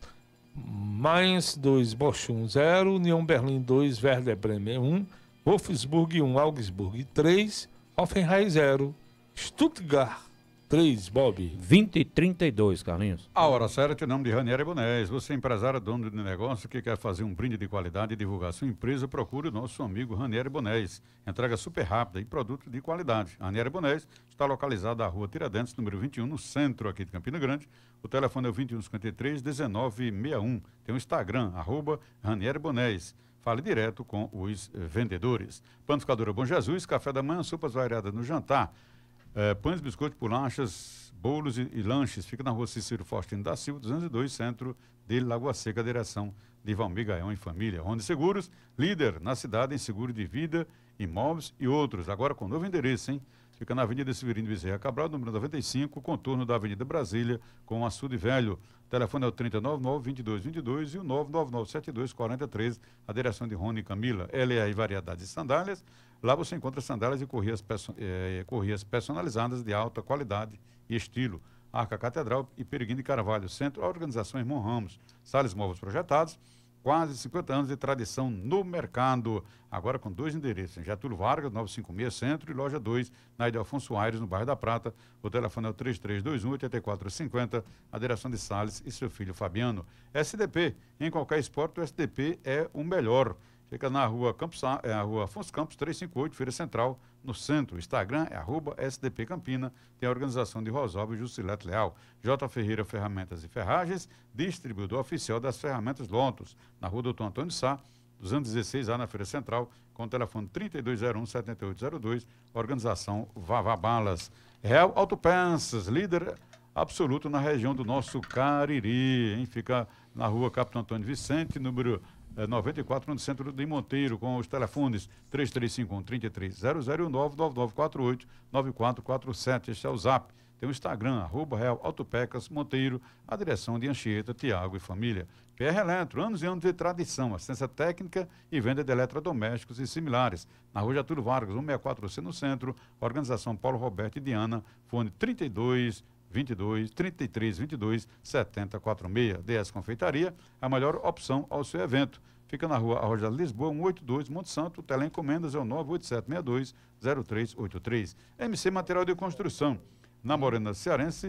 Mainz dois, Bochum zero, União Berlim dois, Werder Bremen um, Wolfsburg um, Augsburg três, Hoffenheim zero, Stuttgart três, Bob. vinte e trinta e dois, Carlinhos. A hora certa, em nome de Ranieri Bonés. Você é empresário, dono de negócio que quer fazer um brinde de qualidade e divulgar sua empresa, procure o nosso amigo Ranieri Bonés. Entrega super rápida e produto de qualidade. Ranieri Bonés está localizado na rua Tiradentes, número vinte e um, no centro aqui de Campina Grande. O telefone é o vinte e um, cinquenta e três, dezenove, sessenta e um. Tem o Instagram, arroba Ranieri Bonés. Fale direto com os vendedores. Panificadora Bom Jesus, café da manhã, sopas variadas no jantar. É, pães, biscoitos, bolachas, bolos e, e lanches. Fica na rua Cícero Faustino da Silva, duzentos e dois, centro de Lagoa Seca, direção de Valmir Gaião e família. Ronde Seguros, líder na cidade em seguro de vida, imóveis e outros. Agora com novo endereço, hein? Fica na Avenida Severino Bezerra Cabral, número noventa e cinco, contorno da Avenida Brasília, com Açude Velho. O telefone é o trinta e nove, nove, vinte e dois, vinte e dois e o nove nove nove, setenta e dois, quarenta e três, a direção de Rony e Camila. Ela é a variedade de sandálias. Lá você encontra sandálias e correias, perso eh, correias personalizadas de alta qualidade e estilo. Arca Catedral e Peregrino de Carvalho. Centro, a organização Irmão Ramos. Salles Móveis Projetados. Quase cinquenta anos de tradição no mercado. Agora com dois endereços. Em Getúlio Vargas, novecentos e cinquenta e seis Centro e loja dois, na Ida Afonso Aires, no bairro da Prata. O telefone é o três três dois um, oito quatro cinco zero. A direção de Salles e seu filho Fabiano. S D P. Em qualquer esporte, o S D P é o melhor. Fica na rua Campos, é a rua Afonso Campos, trezentos e cinquenta e oito, Feira Central, no centro. Instagram é arroba S D P Campina. Tem a organização de Rosalvo e Juscelete Leal. J. Ferreira Ferramentas e Ferragens, distribuidor oficial das ferramentas Lotus. Na rua Doutor Antônio Sá, duzentos e dezesseis A, na Feira Central, com o telefone trinta e dois zero um, setenta e oito zero dois. Organização Vavá Balas. Real Autopeças, líder absoluto na região do nosso Cariri. Hein? Fica na rua Capitão Antônio Vicente, número É noventa e quatro, no centro de Monteiro, com os telefones três três cinco um, três três zero zero e nove nove nove quatro oito, nove quatro quatro sete. Este é o zap. Tem o Instagram, arroba Real Autopecas Monteiro, a direção de Anchieta, Tiago e família. P R Eletro, anos e anos de tradição, assistência técnica e venda de eletrodomésticos e similares. Na rua Getúlio Vargas, cento e sessenta e quatro C, no centro, organização Paulo Roberto e Diana, fone trinta e dois, vinte e dois, trinta e três, vinte e dois, setenta, quarenta e seis. D S Confeitaria, a melhor opção ao seu evento. Fica na rua Arroja Lisboa, cento e oitenta e dois, Monte Santo. Teleencomendas é o nove oito sete seis dois, zero três oito três. M C Material de Construção, na Morena Cearense,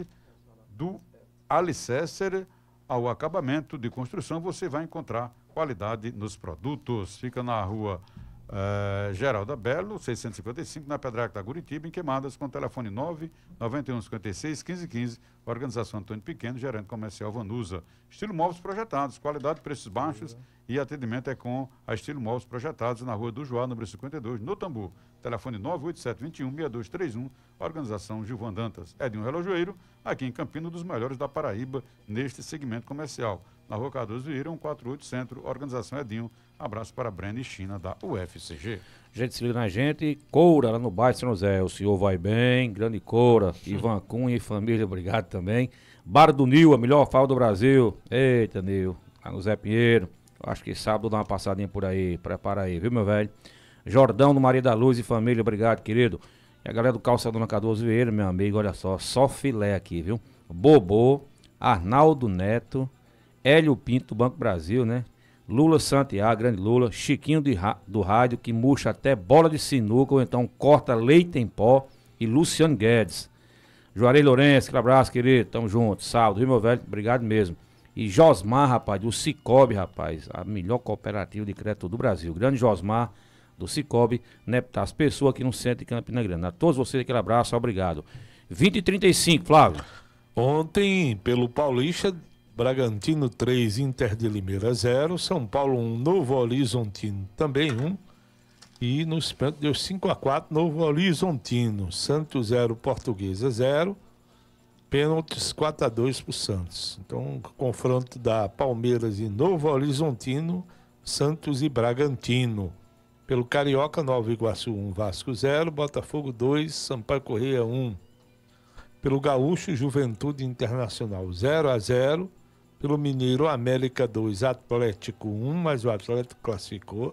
do alicerce ao acabamento de construção, você vai encontrar qualidade nos produtos. Fica na rua Uh, Geralda Belo, seiscentos e cinquenta e cinco, na Pedraca da Guritiba, em Queimadas, com telefone nove nove um, cinquenta e seis, quinze quinze. Organização Antônio Pequeno, gerente comercial Vanusa. Estilo Móveis Projetados, qualidade, preços baixos e atendimento é com a Estilo Móveis Projetados, na rua do Joá, número cinquenta e dois, no Tambu. Telefone nove oito sete, vinte e um, sessenta e dois trinta e um. Organização Gilvan Dantas. Edinho Relojoeiro, aqui em Campina, um dos melhores da Paraíba neste segmento comercial. Na rua Cardoso Vieira, cento e quarenta e oito, Centro. Organização Edinho. Abraço para a Brenda e China, da U F C G. Gente, se liga na gente. Coura, lá no bairro São José. O senhor vai bem. Grande Coura. Ivan Cunha e família, obrigado também. Bar do Nil, a melhor fala do Brasil. Eita, Nil. Lá no Zé Pinheiro. Acho que sábado dá uma passadinha por aí. Prepara aí, viu, meu velho? Jordão do Maria da Luz e família, obrigado, querido. E a galera do Calçadão na Cardoso Vieira, meu amigo, olha só. Só filé aqui, viu? Bobô, Arnaldo Neto, Hélio Pinto do Banco Brasil, né? Lula Santiago, grande Lula, Chiquinho de, do rádio, que murcha até bola de sinuca, ou então corta leite em pó, e Luciano Guedes. Juarez Lourenço, aquele abraço, querido. Tamo junto. Sábado, viu, meu velho? Obrigado mesmo. E Josmar, rapaz, do Cicobi, rapaz. A melhor cooperativa de crédito do Brasil. Grande Josmar, do Cicobi, né? As pessoas aqui no centro de Campina Grande. A todos vocês, aquele abraço, obrigado. vinte e trinta e cinco, Flávio. Ontem, pelo Paulista, Bragantino três, Inter de Limeira zero, São Paulo um, Novo Horizontino também um. E nos pênaltis deu cinco a quatro, Novo Horizontino. Santos zero, Portuguesa zero. Pênaltis quatro a dois para o Santos. Então, confronto da Palmeiras e Novo Horizontino, Santos e Bragantino. Pelo Carioca, Nova Iguaçu um, Vasco zero, Botafogo dois, Sampaio Corrêa um. Pelo Gaúcho, Juventude Internacional zero a zero. Pelo Mineiro, América dois, Atlético um, mas o Atlético classificou,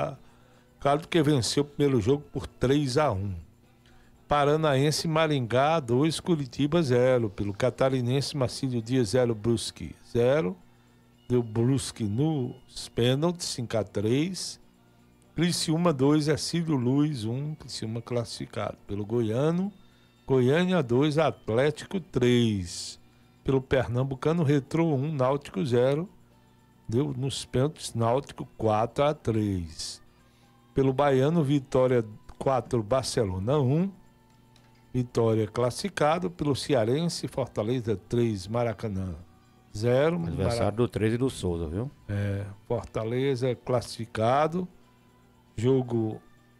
claro que venceu o primeiro jogo por três a um. Paranaense, Maringá dois, Curitiba zero. Pelo Catarinense, Marcílio Dias zero, Brusque zero. Deu Brusque nos pênaltis, cinco a três. Criciúma dois, Ercílio Luz um, Criciúma classificado. Pelo Goiano, Goiânia dois, Atlético três. Pelo Pernambucano, Retrô um, Náutico zero. Deu nos pênaltis, Náutico quatro a três. Pelo Baiano, Vitória quatro, Barcelona um. Vitória classificado. Pelo Cearense, Fortaleza três, Maracanã zero. Adversário Mara... do treze do Souza, viu? É, Fortaleza classificado. Jogo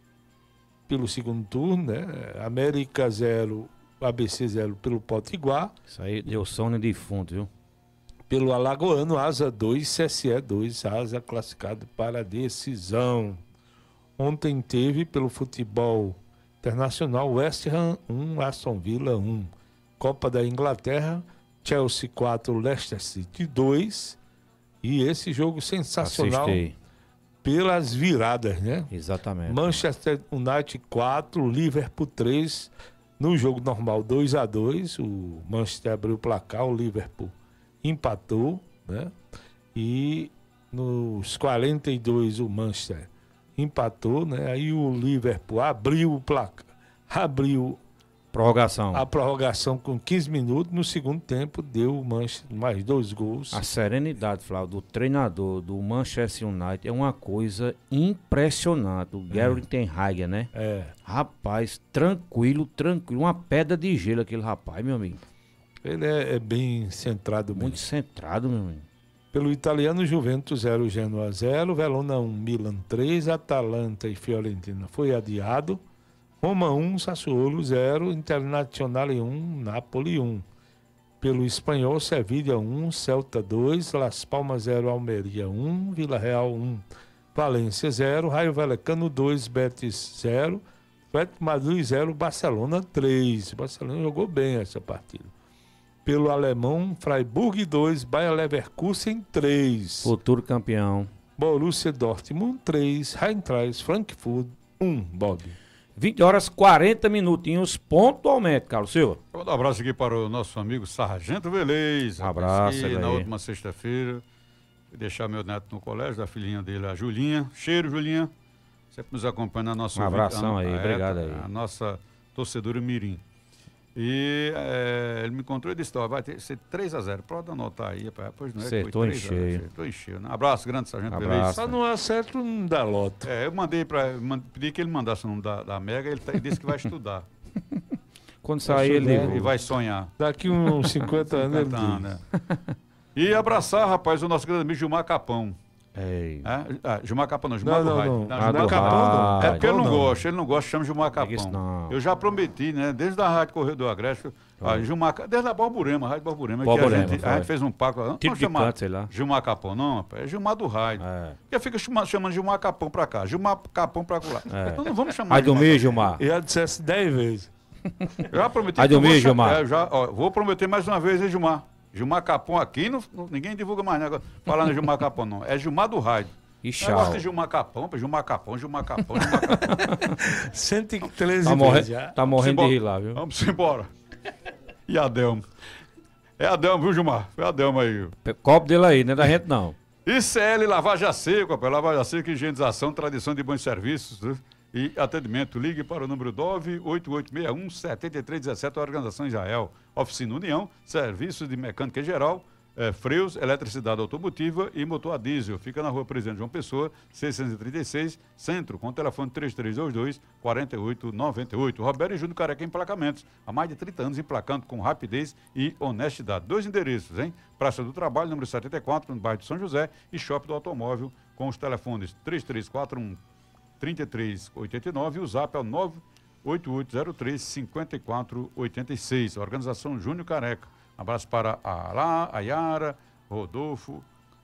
pelo segundo turno, né? América zero, A B C zero pelo Potiguar. Isso aí deu sono defunto, viu? Pelo Alagoano, Asa dois, C S E dois, Asa classificado para a decisão. Ontem teve pelo futebol internacional West Ham um, Aston Villa um. Copa da Inglaterra, Chelsea quatro, Leicester City dois. E esse jogo sensacional. Assisti. Pelas viradas, né? Exatamente. Manchester United quatro, Liverpool três. No jogo normal, dois a dois. O Manchester abriu o placar, o Liverpool empatou, né? E nos quarenta e dois o Manchester empatou, né? Aí o Liverpool abriu o placar, abriu prorrogação. A prorrogação com quinze minutos. No segundo tempo deu o Manchester mais dois gols. A serenidade, Flávio, do treinador do Manchester United é uma coisa impressionante. O Gary é. Ten Hag, né? É. Rapaz, tranquilo, tranquilo. Uma pedra de gelo aquele rapaz, meu amigo. Ele é, é bem centrado mesmo. Muito centrado, meu amigo. Pelo italiano, Juventus zero, Genoa zero, Verona um, Milan três, Atalanta e Fiorentina foi adiado. Roma um, Sassuolo zero, Internazionale um, Napoli um. Pelo espanhol, Sevilha um, Celta dois, Las Palmas zero, Almeria um, Vila Real um, Valência zero, Raio Vallecano dois, Betis zero, Atlético Madrid zero, Barcelona três. Barcelona jogou bem essa partida. Pelo alemão, Freiburg dois, Bayer Leverkusen três. Futuro campeão. Borussia Dortmund três, Eintracht Frankfurt um, Bob. vinte horas, quarenta minutinhos, pontualmente, Carlos Silva. Eu vou dar um abraço aqui para o nosso amigo Sargento Velez. Um abraço, aqui, na última sexta-feira, deixar meu neto no colégio, da filhinha dele, a Julinha. Cheiro, Julinha. Sempre nos acompanha na nossa... Um abração aí, a, obrigado a, aí. A nossa torcedora Mirim. E é, ele me encontrou e disse, ó, vai ter, ser três a zero. Pode anotar aí, pois não é? Acertou em cheio. Acertou em cheio. Né? Abraço grande, Sargento Abraço. Velez. Só não acerta não dá loto. É, eu mandei para pedi que ele mandasse o nome da, da Mega, ele, tá, ele disse que vai estudar. Quando sair ele... E vai sonhar. Daqui uns cinquenta anos ele anos, né? E abraçar, rapaz, o nosso grande amigo Gilmar Capão. Ei. É? Ah, Gilmar Capão não, Gilmar não, do não, Rádio. Não, não, não. Gilmar Capão não. É porque ele não, não gosta, ele não gosta, chama Gilmar Capão. Eu já prometi, né, desde a Rádio Correio do Agreste, a Gilmar, desde a Borborema, a Rádio Borborema, Borborema, que a gente, a gente fez um pacto. Não tipo chamar canto, sei lá. Gilmar Capão, não, rapaz, é Gilmar do Rádio. É. Porque fica chamando, chamando Gilmar Capão pra cá, Gilmar Capão pra lá. É. Então não vamos chamar Aí dormir, Gilmar. Eu já dissesse dez vezes. Eu já prometi. Aí dormir, Gilmar. É, já, ó, vou prometer mais uma vez, hein, Gilmar. Gilmar Capão aqui, não, não, ninguém divulga mais, né? Falando em Gilmar Capão, não. É Gilmar do Rádio. E tchau. De Gilmar Capão, Gilmar Capão, Gilmar Capão, Gilmar Capão. cento e treze tá morre, já. Tá morrendo de rir lá, viu? Vamos embora. E Adelmo. É Adelmo, viu, Gilmar? Foi Adelmo aí. Copo dele aí, não é da gente não. I C L Lavagem Seco, rapaz. Lavagem Seco, higienização, tradição de bons serviços. Né? e atendimento. Ligue para o número nove oito oito seis um sete três um sete, Organização Israel. Oficina União, serviços de mecânica em geral, é, freios, eletricidade automotiva e motor a diesel. Fica na rua Presidente João Pessoa, seiscentos e trinta e seis, Centro, com o telefone três três dois dois, quatro oito nove oito. Roberto e Júnior Careca Emplacamentos, há mais de trinta anos emplacando com rapidez e honestidade. Dois endereços, hein? Praça do Trabalho, número setenta e quatro, no bairro de São José, e Shopping do Automóvel, com os telefones três três quatro um, três três oito nove e o zap é o nove oito oito zero três, cinco quatro oito seis. Organização Júnior Careca. Um abraço para a Alá, a Yara, Rodolfo,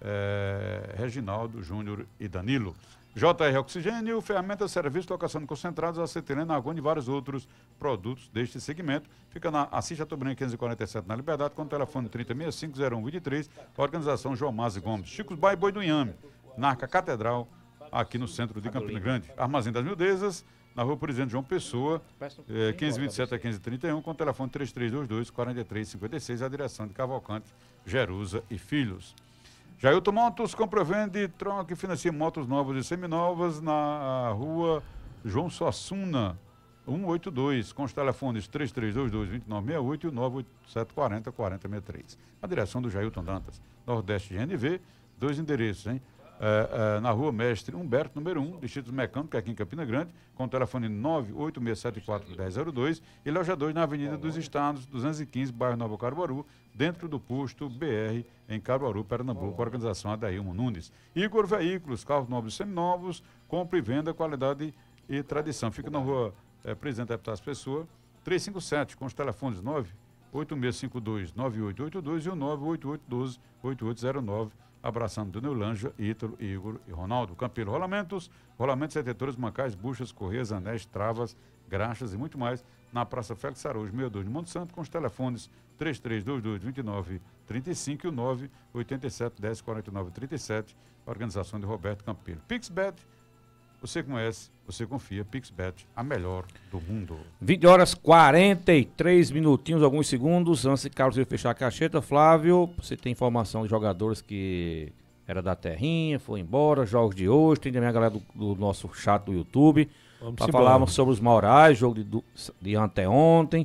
eh, Reginaldo, Júnior e Danilo. J R Oxigênio, ferramentas, serviços, locação de concentrados, acetileno, argônio e vários outros produtos deste segmento. Fica na Assis Chateaubriand quinhentos e quarenta e sete, na Liberdade, com o telefone trinta e cinco, zero um vinte e três. Organização João Mazzi Gomes. Chicos Bai Boi do Inhame, na Arca Catedral, aqui no centro de Campina Grande. Armazém das Mildezas, na rua Presidente João Pessoa, eh, quinhentos e vinte e sete a quinhentos e trinta e um, com o telefone três três dois dois, quatro três cinco seis, a direção de Cavalcante, Jerusa e Filhos. Jailton Motos, compra, vende, troca e financia motos novas e seminovas na rua João Suassuna, cento e oitenta e dois, com os telefones três três dois dois, dois nove seis oito e o nove oito sete quatro zero, quatro zero seis três. A direção do Jailton Dantas, Nordeste G N V, dois endereços, hein? É, é, na rua Mestre Humberto, número um, Distrito Mecânico, aqui em Campina Grande, com o telefone nove oito seis sete quatro, um zero zero dois, e loja dois na Avenida dos Estados, duzentos e quinze, bairro Nova Caruaru, dentro do posto B R, em Caruaru, Pernambuco, organização Adailmo Nunes. Igor Veículos, carros novos e seminovos, compra e venda, qualidade e tradição. Fica na rua é, Presidente Deputado Pessoa, trezentos e cinquenta e sete, com os telefones nove oito seis cinco dois, nove oito oito dois e o nove oito oito um dois, oito oito zero nove. Abraçando do Neulanja, Ítalo, Igor e Ronaldo. Campelo Rolamentos, rolamentos, setores, mancais, buchas, correias, anéis, travas, graxas e muito mais, na Praça Félix Araújo, sessenta e dois de Monte Santo, com os telefones três três dois dois, dois nove três cinco e o nove oito sete um zero, quatro nove três sete, organização de Roberto Campelo. Pixbet, você conhece, você confia, Pixbet, a melhor do mundo. vinte horas e quarenta e três minutinhos, alguns segundos, antes de Carlos fechar a cacheta. Flávio, você tem informação de jogadores que era da terrinha, foi embora, jogos de hoje, tem também a galera do, do nosso chat do YouTube, para falarmos sobre os Maurais, jogo de, do, de anteontem,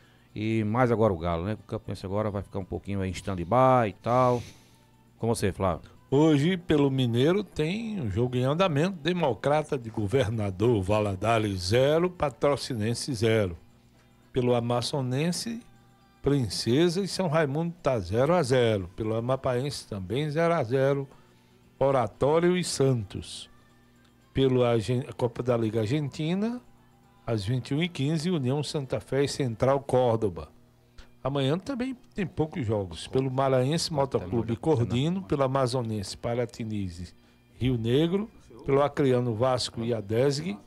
e mais agora o Galo, né? O Campinense agora vai ficar um pouquinho aí em stand-by e tal. Com você, Flávio. Hoje, pelo Mineiro, tem um jogo em andamento. Democrata de Governador Valadares zero, Patrocinense zero. Pelo Amaçonense, Princesa e São Raimundo está zero a zero. Pelo Amapaense também zero a zero. Oratório e Santos. Pelo Argen- Copa da Liga Argentina, às vinte e uma e quinze, União Santa Fé e Central Córdoba. Amanhã também tem poucos jogos. Pelo Maranhense Motoclube Cordino, pelo Amazonense Paratinise Rio Negro, pelo Acreano Vasco e Adesg,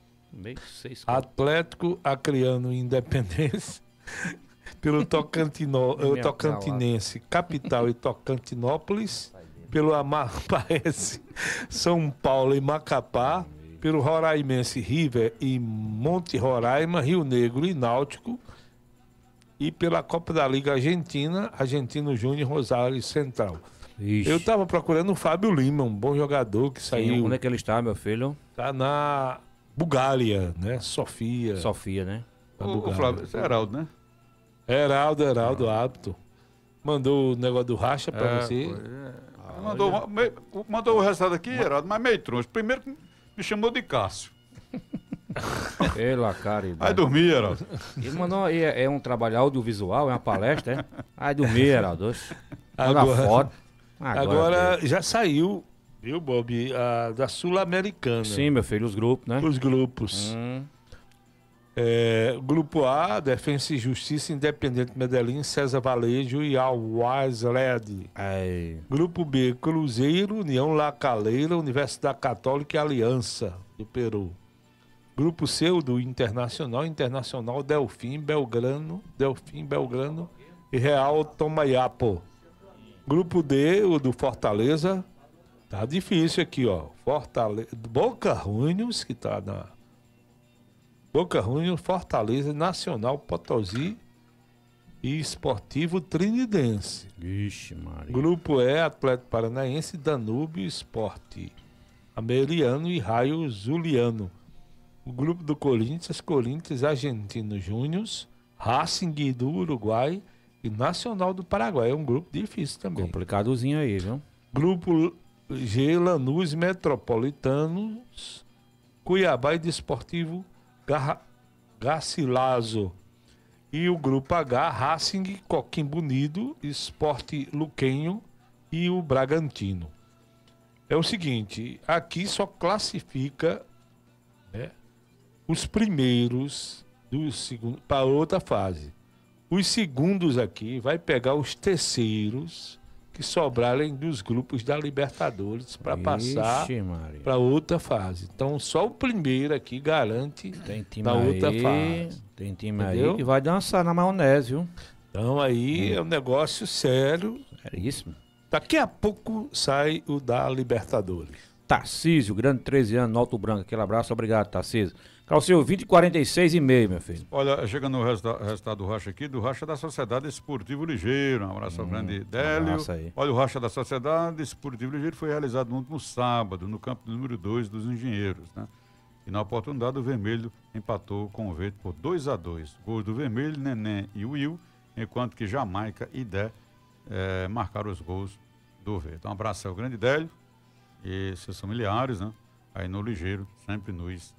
Atlético Acreano Independência, pelo Tocantino, Tocantinense Capital e Tocantinópolis, pelo Amapaense São Paulo e Macapá, pelo Roraimense River e Monte Roraima, Rio Negro e Náutico, e pela Copa da Liga Argentina, Argentino Júnior, Rosário Central. Ixi. Eu estava procurando o Fábio Lima, um bom jogador que saiu. Sim, onde é que ele está, meu filho? Está na Bulgária, né? Sofia. Sofia, né? Ô, Flávio, esse é Heraldo, né? Heraldo, Heraldo, apto. Mandou o negócio do racha para É, você. foi, é. Mandou, me- mandou o resultado aqui, Heraldo, mas meio troncho. Primeiro que me chamou de Cássio. Pela caridade. Vai dormir, Heraldo. Ele mandou, é, é um trabalho audiovisual, é uma palestra, é? Vai dormir, Heraldo. Manda Agora, foto. agora Agora já saiu, viu, Bob, a, da Sul-Americana. Sim, meu filho, os grupos, né? Os grupos. Hum. É, grupo A, Defensa e Justiça, Independente Medellín, César Valejo e Always Red. Grupo B, Cruzeiro, União La Calera, Universidade Católica e Aliança do Peru. Grupo C, o do Internacional, Internacional Delfim, Belgrano, Delfim, Belgrano e Real Tomayapo. Grupo D, o do Fortaleza, tá difícil aqui, ó. Fortaleza, Boca Juniors, que tá na Boca Juniors, Fortaleza, Nacional Potosí e Esportivo Trinidense. Ixi, Maria. Grupo E, Atlético Paranaense, Danúbio Esporte, Ameriano e Raio Zuliano. O grupo do Corinthians, Corinthians, Argentino Júnior, Racing do Uruguai e Nacional do Paraguai. É um grupo difícil também. Complicadozinho aí, viu? Grupo G, Lanús, Metropolitanos, Cuiabá e Desportivo Gar... Garcilaso. E o grupo H, Racing, Coquimbo Unido, Esporte Luquenho e o Bragantino. É o seguinte, aqui só classifica, né, os primeiros do segundo para outra fase. Os segundos aqui vai pegar os terceiros que sobrarem dos grupos da Libertadores para passar para outra fase. Então só o primeiro aqui garante tem time na aí, outra fase. Tem time Entendeu? aí que vai dançar na maionese, viu? Então aí Hum. é um negócio sério. Seríssimo. Daqui a pouco sai o da Libertadores. Tarcísio, grande treze anos, no Alto Branco. Aquele abraço, obrigado, Tarcísio. Calceu, vinte e quarenta e seis e meio, meu filho. Olha, chegando no resultado, resultado do Racha aqui, do Racha da Sociedade Esportivo Ligeiro. Um abraço ao Hum, grande Délio. abraço aí. Olha, o Racha da Sociedade Esportivo Ligeiro foi realizado no último sábado, no campo número dois dos Engenheiros, né? E na oportunidade o Vermelho empatou com o Verde por dois a dois. Gols do Vermelho, Neném e Will, enquanto que Jamaica e Dé eh, marcaram os gols do Verde. Então, um abraço ao grande Délio e seus familiares, né? Aí no Ligeiro, sempre nos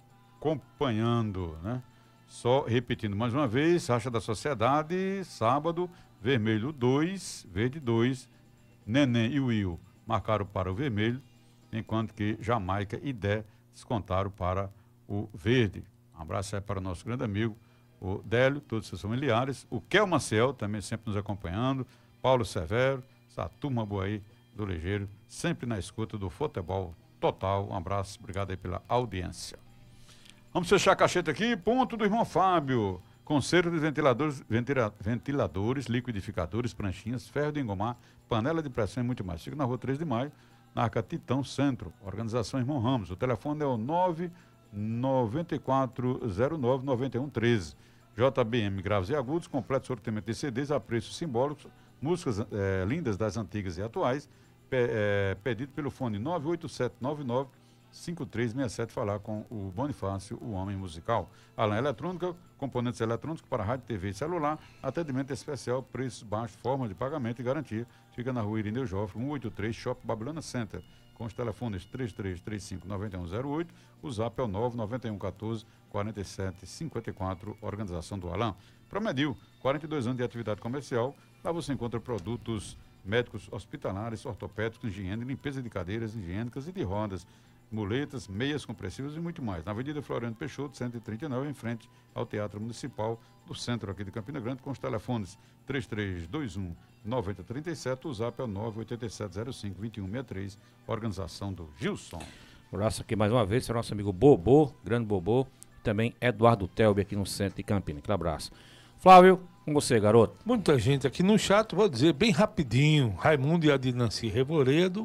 acompanhando, né? Só repetindo mais uma vez, Racha da Sociedade, sábado, Vermelho dois, Verde dois, Neném e Will marcaram para o Vermelho, enquanto que Jamaica e Dé descontaram para o Verde. Um abraço aí para o nosso grande amigo, o Délio, todos os seus familiares, o Kel Maciel também sempre nos acompanhando, Paulo Severo, essa turma boa aí do Ligeiro, sempre na escuta do futebol total. Um abraço, obrigado aí pela audiência. Vamos fechar a cacheta aqui, ponto do irmão Fábio. Conserto de ventiladores, ventila, ventiladores, liquidificadores, pranchinhas, ferro de engomar, panela de pressão e muito mais. Fica na rua três de maio, na Arca Titão Centro, organização Irmão Ramos. O telefone é o nove nove quatro zero nove nove um um três. J B M Graves e Agudos, completo sortimento de C Ds a preços simbólicos, músicas eh, lindas das antigas e atuais, pe, eh, pedido pelo fone nove oito sete nove nove cinco três seis sete, falar com o Bonifácio, o homem musical. Além Eletrônica, componentes eletrônicos para rádio, T V e celular, atendimento especial, preços baixos, forma de pagamento e garantia. Fica na rua Irineu Joffre, cento e oitenta e três, Shopping Babilônia Center, com os telefones três três três cinco nove um zero oito, o zap é o nove nove um um quatro quatro sete cinco quatro, organização do Alain. Promedil, quarenta e dois anos de atividade comercial, lá você encontra produtos médicos hospitalares, ortopédicos, higiene, limpeza de cadeiras higiênicas e de rodas, muletas, meias compressivas e muito mais. Na Avenida Floriano Peixoto, cento e trinta e nove, em frente ao Teatro Municipal do Centro aqui de Campina Grande, com os telefones três três dois um nove zero três sete, o zap é o nove oito sete zero cinco dois um seis três, organização do Gilson. Um abraço aqui mais uma vez, seu nosso amigo Bobô, grande Bobô, também Eduardo Telbe aqui no centro de Campina. Aquele abraço. Flávio, com você, garoto. Muita gente aqui no chat, vou dizer bem rapidinho. Raimundo e Adinanci Revoredo,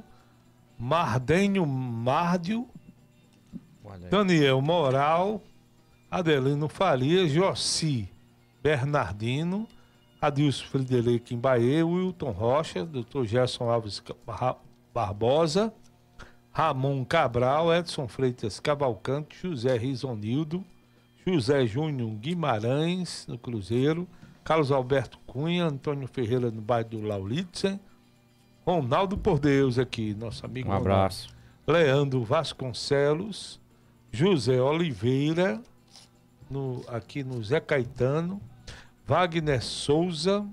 Mardenho Márdio, Daniel Moral, Adelino Faria, Jossi Bernardino, Adilson Frederico Embaê, Wilton Rocha, doutor Gerson Alves Barbosa, Ramon Cabral, Edson Freitas Cavalcante, José Risonildo, José Júnior Guimarães, no Cruzeiro, Carlos Alberto Cunha, Antônio Ferreira, no bairro do Lauritzen, Ronaldo por Deus aqui, nosso amigo. Um abraço. Ronaldo. Leandro Vasconcelos, José Oliveira, no, aqui no Zé Caetano, Wagner Souza.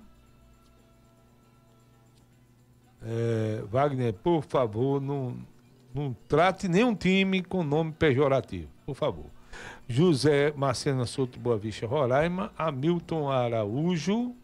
É, Wagner, por favor, não, não trate nenhum time com nome pejorativo, por favor. José Marcena Souto Boa Vista, Roraima, Hamilton Araújo,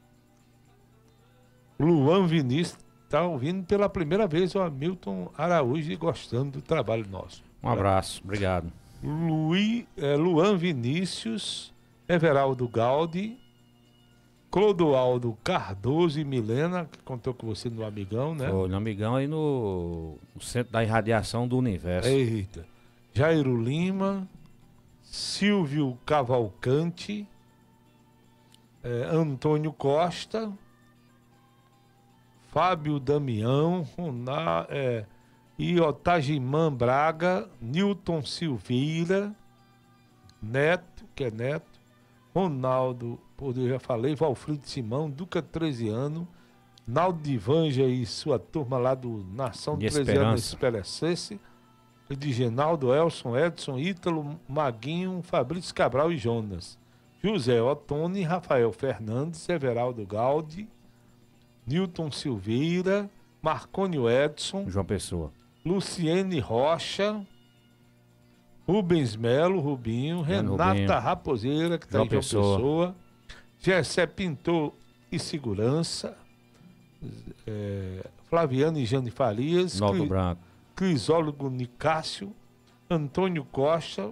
Luan Vinícius, está ouvindo pela primeira vez o Hamilton Araújo e gostando do trabalho nosso. Um abraço, obrigado. Luí, eh, Luan Vinícius, Everaldo Gaudi, Clodoaldo Cardoso e Milena, que contou com você no Amigão, né? Foi no Amigão aí no, no Centro da Irradiação do Universo. Eita. Jairo Lima, Silvio Cavalcante, eh, Antônio Costa, Fábio Damião, Runa, é, Iotagimã Braga, Newton Silveira, Neto, que é Neto, Ronaldo, por eu já falei, Valfrido Simão, Duca treze anos, Naldo Divanja e sua turma lá do Nação De treze anos Esperança, Edigenaldo, Elson, Edson, Ítalo, Maguinho, Fabrício Cabral e Jonas, José Ottoni, Rafael Fernandes, Everaldo Gaudi, Newton Silveira, Marcônio Edson, João Pessoa, Luciene Rocha, Rubens Melo, Rubinho, Mano Renata Rubinho. Raposeira, que está João em João Pessoa. Pessoa, Gessé Pintor e Segurança, é, Flaviano e Jane Farias, Naldo Cri- Branco, Crisólogo Nicásio, Antônio Costa,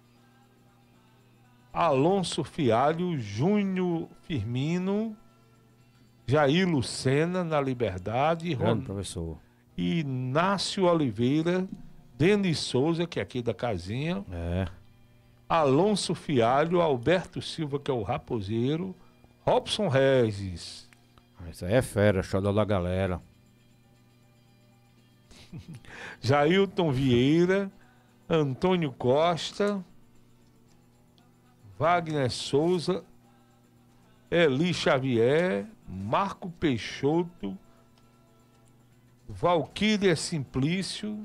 Alonso Fialho, Júnior Firmino, Jair Lucena, na Liberdade, grande Ron... professor. Inácio Oliveira, Denis Souza, que é aqui da casinha, É. Alonso Fialho, Alberto Silva, que é o raposeiro, Robson Regis, Isso aí é fera, xodó da galera. Jailton Vieira, Antônio Costa, Wagner Souza, Eli Xavier, Marco Peixoto, Valquíria Simplício,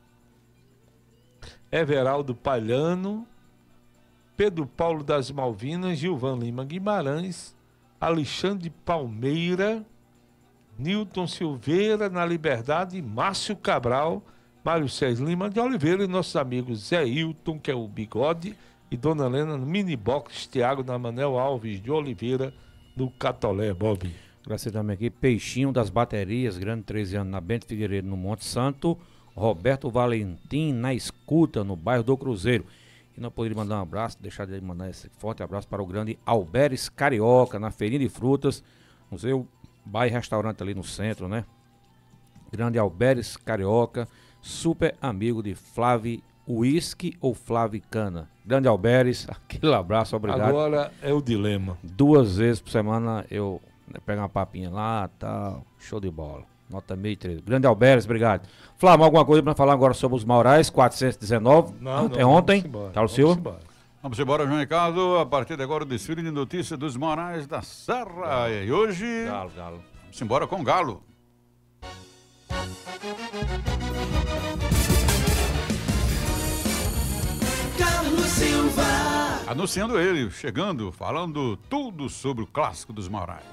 Everaldo Palhano, Pedro Paulo das Malvinas, Gilvan Lima Guimarães, Alexandre Palmeira, Newton Silveira, na Liberdade, Márcio Cabral, Mário César Lima de Oliveira e nossos amigos Zé Hilton, que é o Bigode, e Dona Helena no Minibox, Tiago na Manel Alves de Oliveira, no Catolé, Bob. Graças também aqui, Peixinho das Baterias, grande treze anos, na Bento Figueiredo, no Monte Santo. Roberto Valentim, na escuta, no bairro do Cruzeiro. E não poderia mandar um abraço, deixar de mandar esse forte abraço para o grande Alberes Carioca, na Feirinha de Frutas, no seu bar e restaurante ali no centro, né? Grande Alberes Carioca, super amigo de Flávio Whisky ou Flávio Cana. Grande Alberes, aquele abraço, obrigado. Agora é o dilema. Duas vezes por semana eu né, pego uma papinha lá, tal, show de bola. Nota meio três. Grande Alberes, obrigado. Flávio, alguma coisa para falar agora sobre os Maurais, quatrocentos e dezenove? Não, é não, ontem, vamos embora, Carlos vamos Silva? embora. Vamos embora, João Ricardo. A partir de agora, o desfile de notícias dos Moraes da Serra. E hoje, Galo, Galo. vamos embora com o Galo. Carlos Silva. Anunciando ele, chegando, falando tudo sobre o clássico dos Moraes.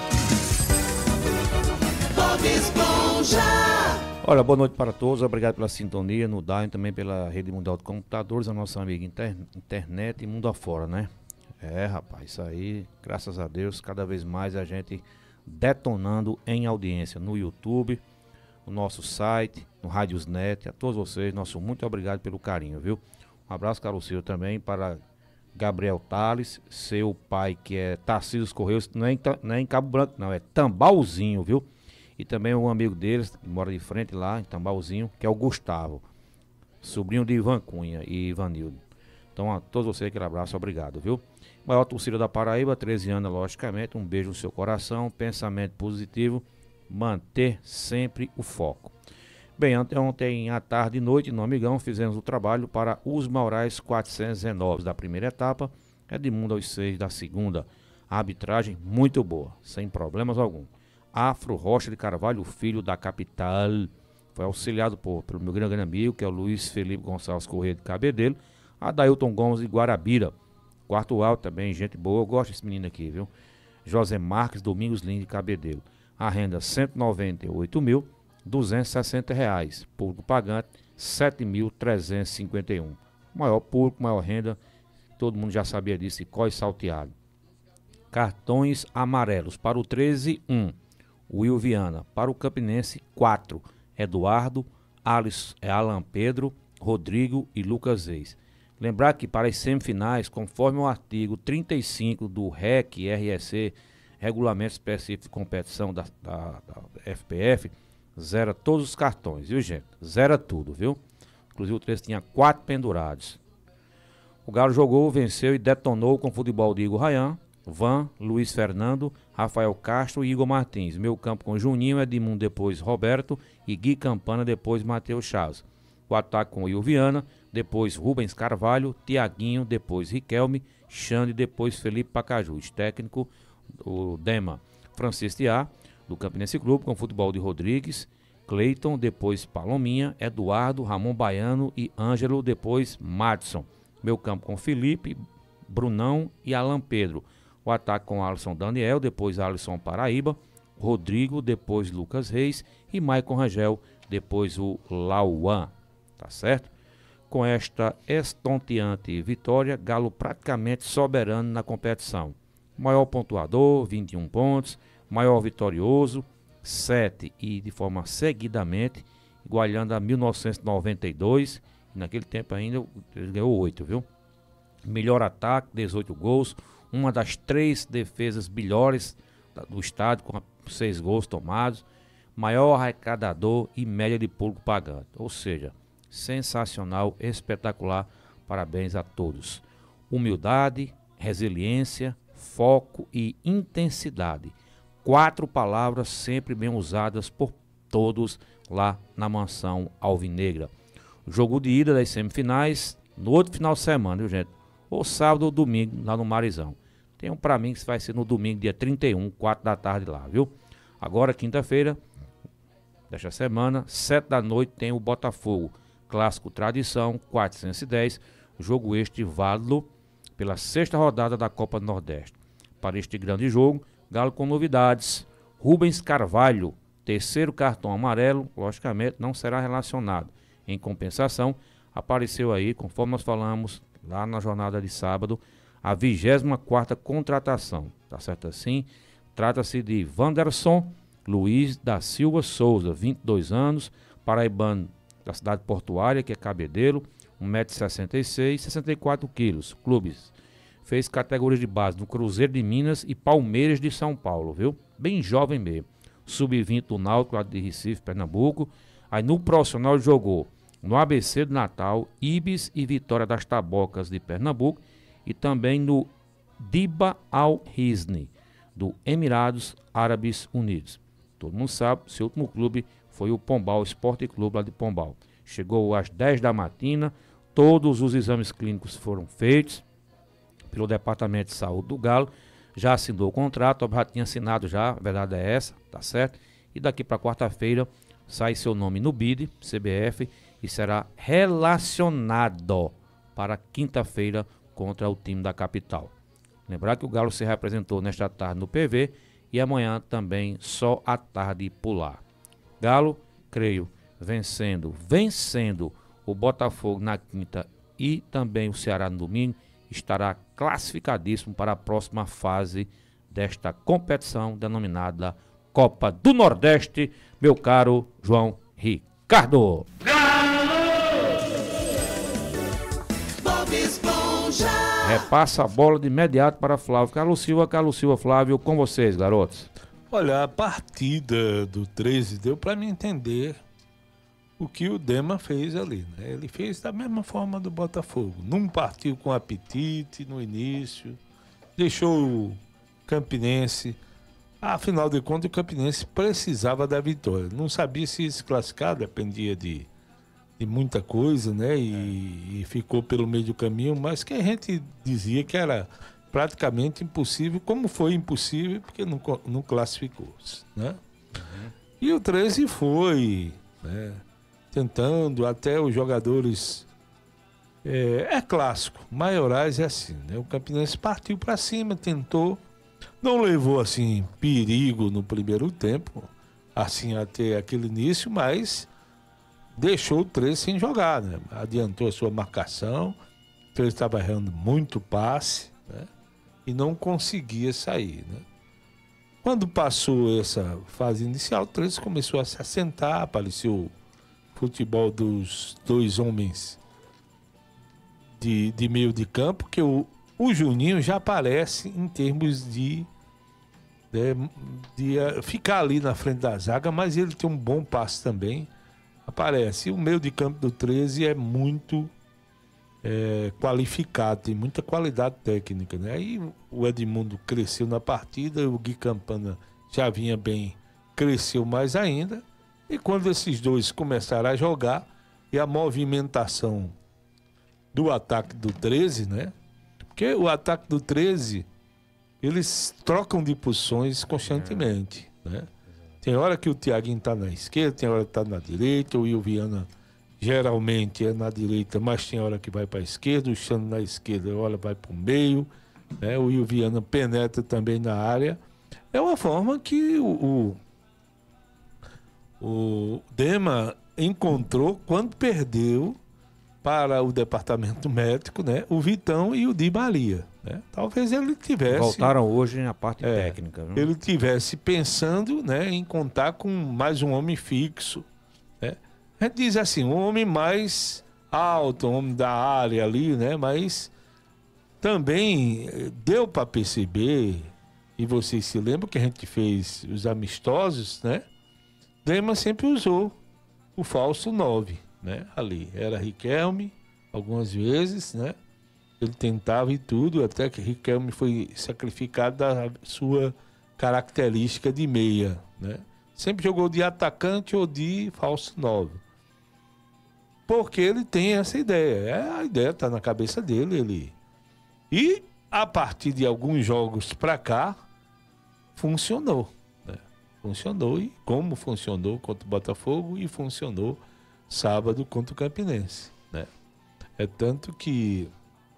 Bob Esponja. Olha, boa noite para todos, obrigado pela sintonia no D A I, também pela Rede Mundial de Computadores, a nossa amiga inter, internet e mundo afora, né? É, rapaz, isso aí, graças a Deus, cada vez mais a gente detonando em audiência no YouTube, no nosso site, no Rádiosnet, a todos vocês, nosso muito obrigado pelo carinho, viu? Um abraço, Carlos Silva, também para Gabriel Tales, seu pai que é Tarcísio Correios, não é, em, não é em Cabo Branco, não, é Tambalzinho, viu? E também um amigo deles, que mora de frente lá, em Tambalzinho, que é o Gustavo, sobrinho de Ivan Cunha e Ivanildo. Então, a todos vocês, aquele abraço, obrigado, viu? Maior torcida da Paraíba, treze anos, logicamente, um beijo no seu coração, pensamento positivo, manter sempre o foco. Bem, ontem, ontem à tarde e noite, no Amigão, fizemos o trabalho para os Maurais quatrocentos e dezenove da primeira etapa, Edmundo aos seis da segunda. A arbitragem muito boa, sem problemas algum. Afro Rocha de Carvalho, filho da capital, foi auxiliado por, pelo meu grande amigo, que é o Luiz Felipe Gonçalves Corrêa de Cabedelo, Adailton Gomes de Guarabira, quarto alto também, gente boa, eu gosto desse menino aqui, viu? José Marques Domingos Lins de Cabedelo, a renda cento e noventa e oito mil duzentos e sessenta reais, público pagante sete mil trezentos e cinquenta e um, maior público, maior renda, todo mundo já sabia disso, e Coi Salteado. Cartões amarelos para o treze, um. Will Viana, para o Campinense, quatro. Eduardo, Alice, Alan Pedro, Rodrigo e Lucas Reis. Lembrar que para as semifinais, conforme o artigo trinta e cinco do R E C R S C, Regulamento Específico de Competição da, da, da F P F, zera todos os cartões, viu gente? Zera tudo, viu? Inclusive o treze tinha quatro pendurados. O Galo jogou, venceu e detonou com o futebol de Igor Rayan, Van, Luiz Fernando, Rafael Castro e Igor Martins. Meu campo com Juninho, Edmundo, depois Roberto e Gui Campana, depois Matheus Chaves. O ataque com o Ilviana, depois Rubens Carvalho, Tiaguinho, depois Riquelme, Xande, depois Felipe Pacajus. Técnico, o Dema. Francisco Tiá, do Campinense Clube, com futebol de Rodrigues, Cleiton, depois Palominha, Eduardo, Ramon Baiano e Ângelo, depois Madison. Meu campo com Felipe, Brunão e Alan Pedro. O ataque com Alisson Daniel, depois Alisson Paraíba, Rodrigo, depois Lucas Reis e Maicon Rangel, depois o Lauan. Tá certo? Com esta estonteante vitória, Galo praticamente soberano na competição. Maior pontuador, vinte e um pontos, maior vitorioso, sete e de forma seguidamente, igualando a mil novecentos e noventa e dois, e naquele tempo ainda ele ganhou oito, viu? Melhor ataque, dezoito gols, uma das três defesas melhores do estádio, com seis gols tomados, maior arrecadador e média de público pagante. Ou seja, sensacional, espetacular, parabéns a todos. Humildade, resiliência, foco e intensidade. Quatro palavras sempre bem usadas por todos lá na mansão alvinegra. Jogo de ida das semifinais no outro final de semana, viu, gente? Ou sábado ou domingo lá no Marizão. Tem um pra mim que vai ser no domingo, dia trinta e um, quatro da tarde lá, viu? Agora, quinta-feira desta semana, sete da noite, tem o Botafogo. Clássico Tradição, quatrocentos e dez. Jogo este válido pela sexta rodada da Copa do Nordeste. Para este grande jogo, Galo com novidades. Rubens Carvalho, terceiro cartão amarelo, logicamente não será relacionado. Em compensação, apareceu aí, conforme nós falamos lá na jornada de sábado, a vigésima quarta contratação. Tá certo assim? Trata-se de Wanderson Luiz da Silva Souza, vinte e dois anos, paraibano da cidade portuária, que é Cabedelo, um metro e sessenta e seis, sessenta e quatro quilos. Clubes. Fez categorias de base no Cruzeiro de Minas e Palmeiras de São Paulo, viu? Bem jovem mesmo. sub vinte do Náutico, lá de Recife, Pernambuco. Aí no profissional jogou no A B C do Natal, Ibis e Vitória das Tabocas de Pernambuco e também no Diba Al-Hisni, do Emirados Árabes Unidos. Todo mundo sabe, seu último clube foi o Pombal Esporte Clube lá de Pombal. Chegou às dez da matina, todos os exames clínicos foram feitos pelo Departamento de Saúde do Galo, já assinou o contrato, já tinha assinado já, a verdade é essa, tá certo? E daqui para quarta-feira sai seu nome no B I D, C B F, e será relacionado para quinta-feira contra o time da capital. Lembrar que o Galo se representou nesta tarde no P V e amanhã também só à tarde pular. Galo, creio, vencendo, vencendo o Botafogo na quinta e também o Ceará no domingo, estará classificadíssimo para a próxima fase desta competição denominada Copa do Nordeste, meu caro João Ricardo. Repassa a bola de imediato para Flávio Carlos Silva. Carlos Silva, Flávio, com vocês, garotos. Olha, a partida do treze deu para me entender o que o Dema fez ali, né? Ele fez da mesma forma do Botafogo. Não partiu com apetite no início, deixou o Campinense. Afinal de contas, o Campinense precisava da vitória. Não sabia se se classificar, dependia de, de muita coisa, né? E, e ficou pelo meio do caminho, mas que a gente dizia que era praticamente impossível, como foi impossível, porque não, não classificou-se, né? Uhum. E o treze foi, né? Tentando, até os jogadores, é, é clássico, maiorais é assim, né? O Campinense partiu para cima, tentou, não levou assim perigo no primeiro tempo, assim até aquele início, mas deixou o treze sem jogar, né? Adiantou a sua marcação, o treze estava errando muito passe, né? E não conseguia sair, né? Quando passou essa fase inicial, o treze começou a se assentar, apareceu futebol dos dois homens de, de meio de campo, que o, o Juninho já aparece em termos de, de, de uh, ficar ali na frente da zaga, mas ele tem um bom passe também, aparece. E o meio de campo do treze é muito é, qualificado, tem muita qualidade técnica, né? Aí o Edmundo cresceu na partida, o Gui Campana já vinha bem, cresceu mais ainda. E quando esses dois começaram a jogar, e a movimentação do ataque do treze, né? Porque o ataque do treze, eles trocam de posições constantemente, é. né? Tem hora que o Thiaguinho tá na esquerda, tem hora que tá na direita, o Will Viana geralmente é na direita, mas tem hora que vai para a esquerda, o Xano na esquerda, hora vai para o meio, né? O Will Viana penetra também na área. É uma forma que o, o, o Dema encontrou quando perdeu para o departamento médico, né? O Vitão e o Di Maria, né? Talvez ele tivesse... Voltaram hoje na parte é, técnica. Viu? Ele tivesse pensando, né, em contar com mais um homem fixo, né? A gente diz assim, um homem mais alto, um homem da área ali, né? Mas também deu para perceber, e vocês se lembram que a gente fez os amistosos, né? Dema sempre usou o falso nove, né? Ali, era Riquelme, algumas vezes, né? Ele tentava e tudo, até que Riquelme foi sacrificado da sua característica de meia, né? Sempre jogou de atacante ou de falso nove. Porque ele tem essa ideia. É, a ideia está na cabeça dele. Ele... E a partir de alguns jogos para cá, funcionou. Né? Funcionou. E como funcionou contra o Botafogo e funcionou sábado contra o Campinense. Né? É tanto que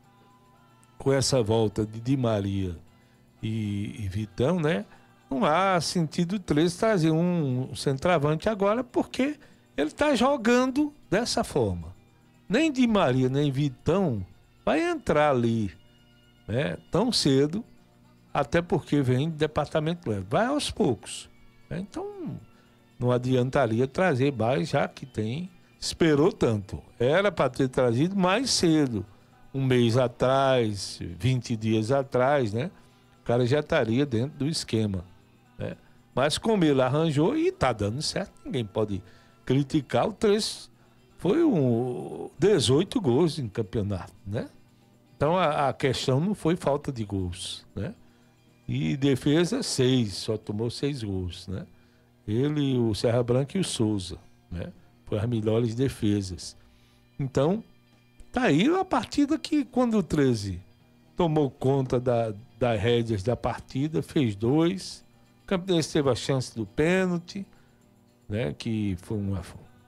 com essa volta de Di Maria e, e Vitão, né? Não há sentido o treze trazer um centroavante agora, porque ele está jogando dessa forma. Nem Di Maria, nem Vitão vai entrar ali, né, tão cedo, até porque vem do departamento médico. Vai aos poucos. Né? Então, não adiantaria trazer mais, já que tem... Esperou tanto. Era para ter trazido mais cedo. Um mês atrás, vinte dias atrás, né? O cara já estaria dentro do esquema. Né? Mas como ele arranjou e está dando certo, ninguém pode criticar. O três foi um dezoito gols em campeonato, né? Então a, a questão não foi falta de gols, né? E defesa, seis, só tomou seis gols, né? Ele, o Serra Branca e o Souza, né? Foram as melhores defesas. Então, tá aí a partida que quando o treze tomou conta da, das rédeas da partida, fez dois. O Campinense teve a chance do pênalti, né? Que foi uma...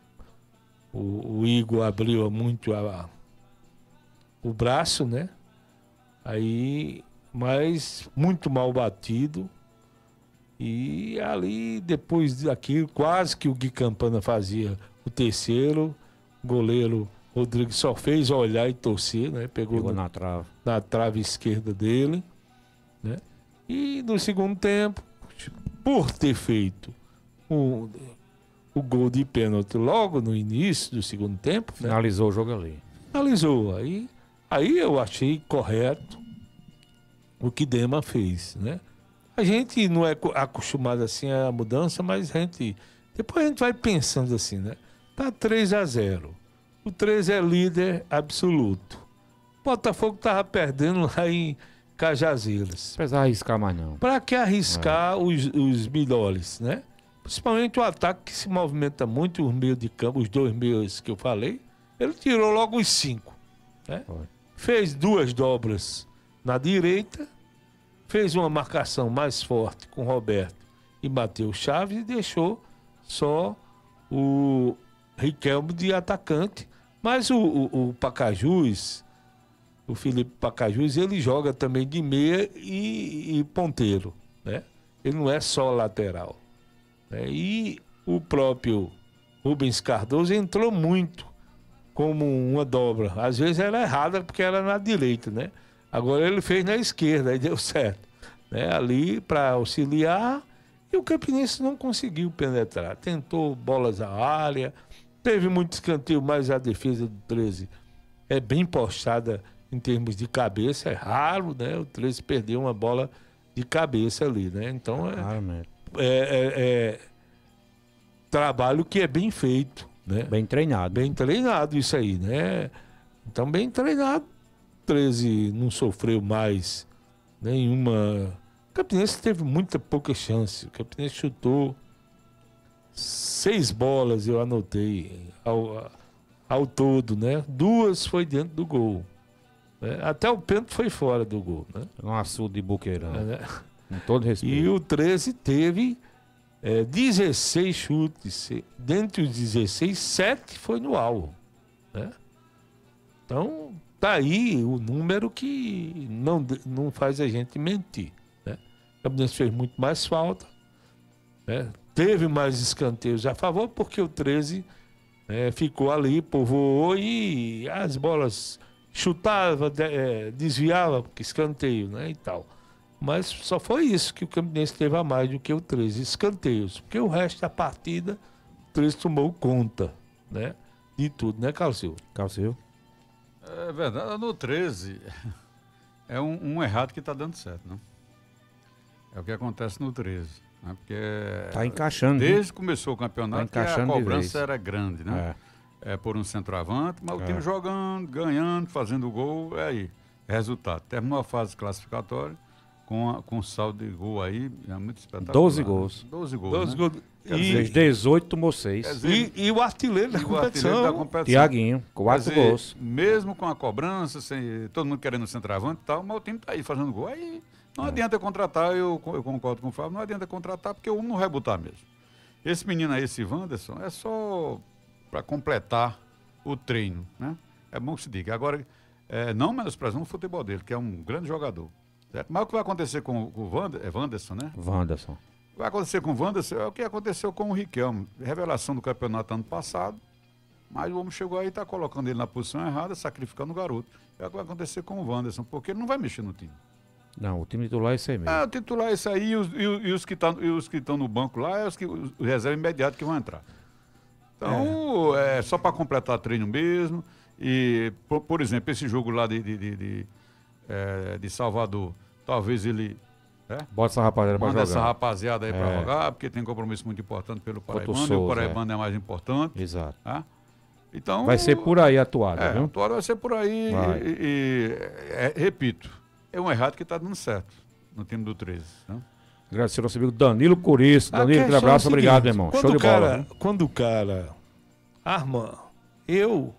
O, o Igor abriu muito a, o braço, né? Aí, mas muito mal batido. E ali, depois daquilo, quase que o Gui Campana fazia o terceiro. O goleiro Rodrigo só fez olhar e torcer, né? Pegou, Pegou no, na trave. na trave esquerda dele, né? E no segundo tempo, por ter feito o, o gol de pênalti logo no início do segundo tempo, finalizou, né? O jogo ali. Finalizou. Aí, aí eu achei correto o que Dema fez, né? A gente não é acostumado assim a mudança, mas a gente... Depois a gente vai pensando assim, né? Tá três a zero. O treze é líder absoluto. O Botafogo tava perdendo lá em Cajazeiras. Não precisa arriscar mais não. Pra que arriscar é. os, os melhores, né? Principalmente o ataque que se movimenta muito, os meios de campo, os dois meios que eu falei. Ele tirou logo os cinco, né? Fez duas dobras na direita, fez uma marcação mais forte com Roberto e Matheus Chaves e deixou só o Riquelme de atacante. Mas o, o, o Pacajus, o Felipe Pacajus, ele joga também de meia e, e ponteiro, né? Ele não é só lateral, né? E o próprio Rubens Cardoso entrou muito como uma dobra. Às vezes era errada porque era na direita, né? Agora ele fez na esquerda, aí deu certo, né? Ali para auxiliar, e o Campinense não conseguiu penetrar. Tentou bolas à área, teve muito escanteio, mas a defesa do treze é bem postada em termos de cabeça, é raro, né? O treze perdeu uma bola de cabeça ali, né? Então é, é, é, é trabalho que é bem feito, né? Bem treinado. Bem treinado isso aí, né? Então bem treinado. treze não sofreu mais nenhuma... O Campinense teve muita pouca chance. O Campinense chutou seis bolas, eu anotei, ao, ao todo, né? Duas foi dentro do gol. Né? Até o pênalti foi fora do gol, né? Um açude de Boqueirão. É, né? Com todo respeito. E o treze teve é, dezesseis chutes. Dentre os dezesseis, sete foi no alvo. Né? Então, tá aí o número que não, não faz a gente mentir. Né? O Campinense fez muito mais falta. Né? Teve mais escanteios a favor, porque o treze é, ficou ali, povoou e as bolas chutava, de, é, desviava, porque escanteio, né, e tal. Mas só foi isso que o Campinense teve a mais do que o treze, escanteios. Porque o resto da partida, o treze tomou conta, né, de tudo, né, Calcil? Calcil. É verdade, no treze é um, um errado que está dando certo, né? É o que acontece no treze. Né? Porque tá encaixando. Desde que começou o campeonato, tá a cobrança era grande, né? É. É por um centroavante, mas é. o time jogando, ganhando, fazendo gol, é aí. Resultado. Terminou a fase classificatória com, a, com saldo de gol aí, é muito espetacular. doze gols. doze gols. doze né? gols. E dezoito tomou seis. E, e o artilheiro da competição. da competição. Tiaguinho, quatro dizer, gols. Mesmo com a cobrança, sem, todo mundo querendo centroavante e tal, mas o time tá aí fazendo gol. Aí não é. adianta contratar, eu, eu concordo com o Fábio, não adianta contratar porque um não vai botar mesmo. Esse menino aí, esse Wanderson, é só para completar o treino, né? É bom que se diga. Agora, é, não menosprezando o futebol dele, que é um grande jogador. Certo? Mas o que vai acontecer com, com o Wander, é Wanderson, né? Wanderson. O que vai acontecer com o Wanderson é o que aconteceu com o Riquelme. Revelação do campeonato ano passado, mas o homem chegou aí e está colocando ele na posição errada, sacrificando o garoto. É o que vai acontecer com o Wanderson, porque ele não vai mexer no time. Não, o time titular é esse aí mesmo. É, o titular é esse aí, e os, e, e os que tá, estão no banco lá, é os, que, os reservas imediatos que vão entrar. Então, é, é só para completar treino mesmo. E, por, por exemplo, esse jogo lá de, de, de, de, é, de Salvador, talvez ele... É? Bota essa rapaziada para jogar. Manda essa rapaziada aí é. para jogar, porque tem um compromisso muito importante pelo Paraibano, e o Paraibano é. é mais importante. Exato. Tá? Então, vai ser por aí a toada, é, viu? A toada vai ser por aí. Vai. E, e é, repito, é um errado que está dando certo no time do treze. Né? Agradecer ao nosso amigo Danilo Curiço. Danilo, aquele abraço, é obrigado, meu irmão. Show de cara, bola. Né? Quando o cara arma, eu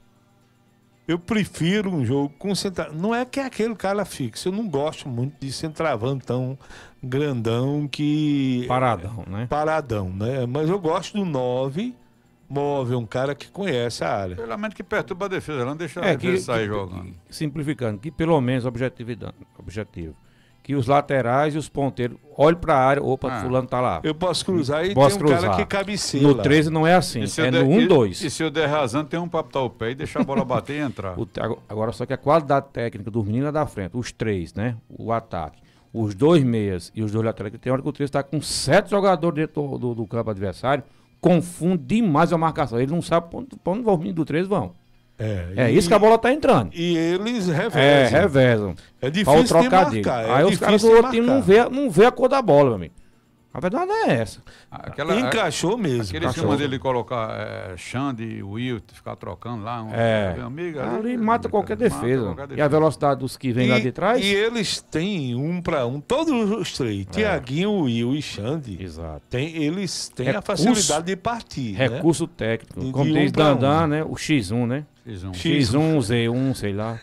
eu prefiro um jogo com central. Não é que é aquele cara fixo. Eu não gosto muito de centroavante tão grandão que... Paradão, né? Paradão, né? Mas eu gosto do nove, move, um cara que conhece a área. Pelo menos que perturba a defesa, não deixa é, a defesa que, sair que, jogando. Que, simplificando, que pelo menos objetividade, objetivo. Que os laterais e os ponteiros olhem para a área, opa, ah. fulano tá lá. Eu posso cruzar e posso tem um cruzar. cara que cabeceia. No treze não é assim, é no um dois. E, e se eu der razão, tem um para botar o pé e deixar a bola bater e entrar. O, agora, só que a qualidade técnica dos meninos é da frente, os três, né? O ataque. Os dois meias e os dois laterais, tem hora que o treze está com sete jogadores dentro do, do, do campo adversário, confunde demais a marcação. Ele não sabe para onde os meninos do treze vão. É, é e, isso que a bola tá entrando. E eles revezam. É, revezam. É difícil de marcar. É Aí os caras do outro time não vê, não vê a cor da bola, meu amigo. A verdade é essa. Aquela, Encaixou mesmo. Aquele esquema dele colocar é, Xande e Will, ficar trocando lá. Um, é. Meu amigo, ali, ali mata, qualquer defesa. mata qualquer defesa. E a velocidade dos que vêm lá de trás. E eles têm um para um, todos os três. É. Tiaguinho, Will e Xande. Exato. Tem, eles têm recurso, a facilidade de partir. Recurso né? técnico. De, como de diz um Dandan, um. né? O X um, né? X um. X um, Z um, sei lá.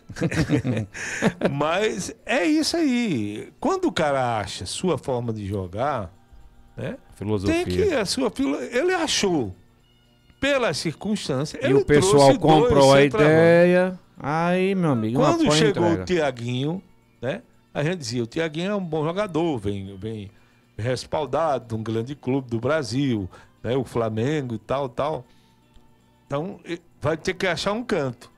Mas é isso aí. Quando o cara acha sua forma de jogar, né? Filosofia. Tem que a sua ele achou pelas circunstâncias. E ele o pessoal comprou a ideia. Aí, meu amigo, quando chegou entrega. o Tiaguinho, né? A gente dizia, o Tiaguinho é um bom jogador, vem, vem respaldado de um grande clube do Brasil, né? O Flamengo e tal, tal. Então, vai ter que achar um canto.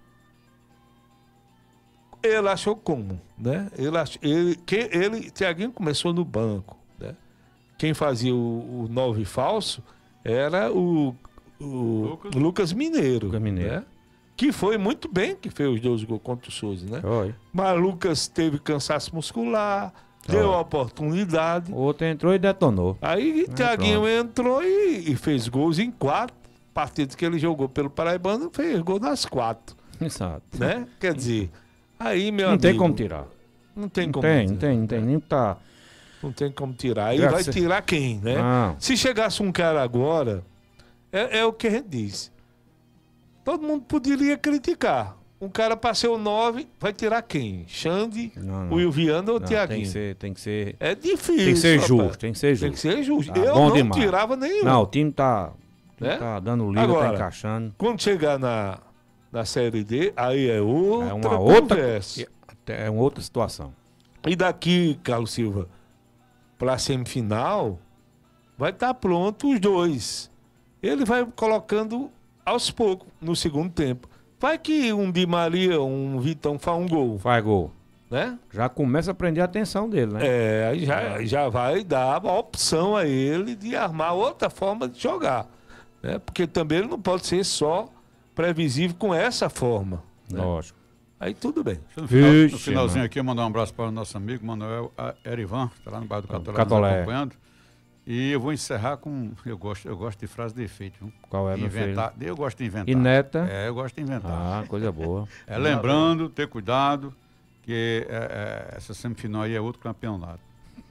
Ele achou como, né? Ele, ach... ele, que, ele Tiaguinho começou no banco, né? Quem fazia o, o nove falso era o, o Lucas, Lucas Mineiro, Lucas Mineiro. Né? Que foi muito bem, que fez os dois gols contra o Souza, né? Foi. Mas Lucas teve cansaço muscular, Foi. deu a oportunidade. O outro entrou e detonou. Aí é, Tiaguinho entrou e, e fez gols em quatro partidas que ele jogou pelo Paraibano, fez gol nas quatro. Exato. Né? Quer dizer, aí, meu não amigo... Não tem como tirar. Não tem não como tem, tirar. Não tem, não tem, nem tá... Não tem como tirar. Aí Graças vai tirar quem, né? Não. Se chegasse um cara agora, é, é o que a gente diz. todo mundo poderia criticar. Um cara para ser o nove, vai tirar quem? Xande, o Wilviano ou o Thiaguinho? Tem que ser, tem que ser. É difícil. Tem que ser rapaz. justo, tem que ser justo. Tem que ser justo. Tá Eu bom não demais. tirava nenhum. Não, o time tá, Né? tá dando liga, Agora, tá encaixando. Quando chegar na, na Série D, aí é outra É uma outra, conversa. é uma outra situação. E daqui, Carlos Silva, para a semifinal, vai estar pronto os dois. Ele vai colocando aos poucos, no segundo tempo. Vai que um Di Maria, um Vitão faz um gol. Faz gol. Né? Já começa a prender a atenção dele, né? É, aí já, já vai dar a opção a ele de armar outra forma de jogar. Né? Porque também ele não pode ser só previsível com essa forma. Né? Lógico. Aí tudo bem. No, final, Vixe, no finalzinho mano. aqui, eu mandar um abraço para o nosso amigo Manuel Erivan, que está lá no bairro do Catolé, Catolé. nos acompanhando. E eu vou encerrar com. Eu gosto, eu gosto de frase de efeito. Viu? Qual é, meu inventar, Eu gosto de inventar. E neta? É, eu gosto de inventar. Ah, coisa boa. É, lembrando, ter cuidado, que é, é, essa semifinal aí é outro campeonato.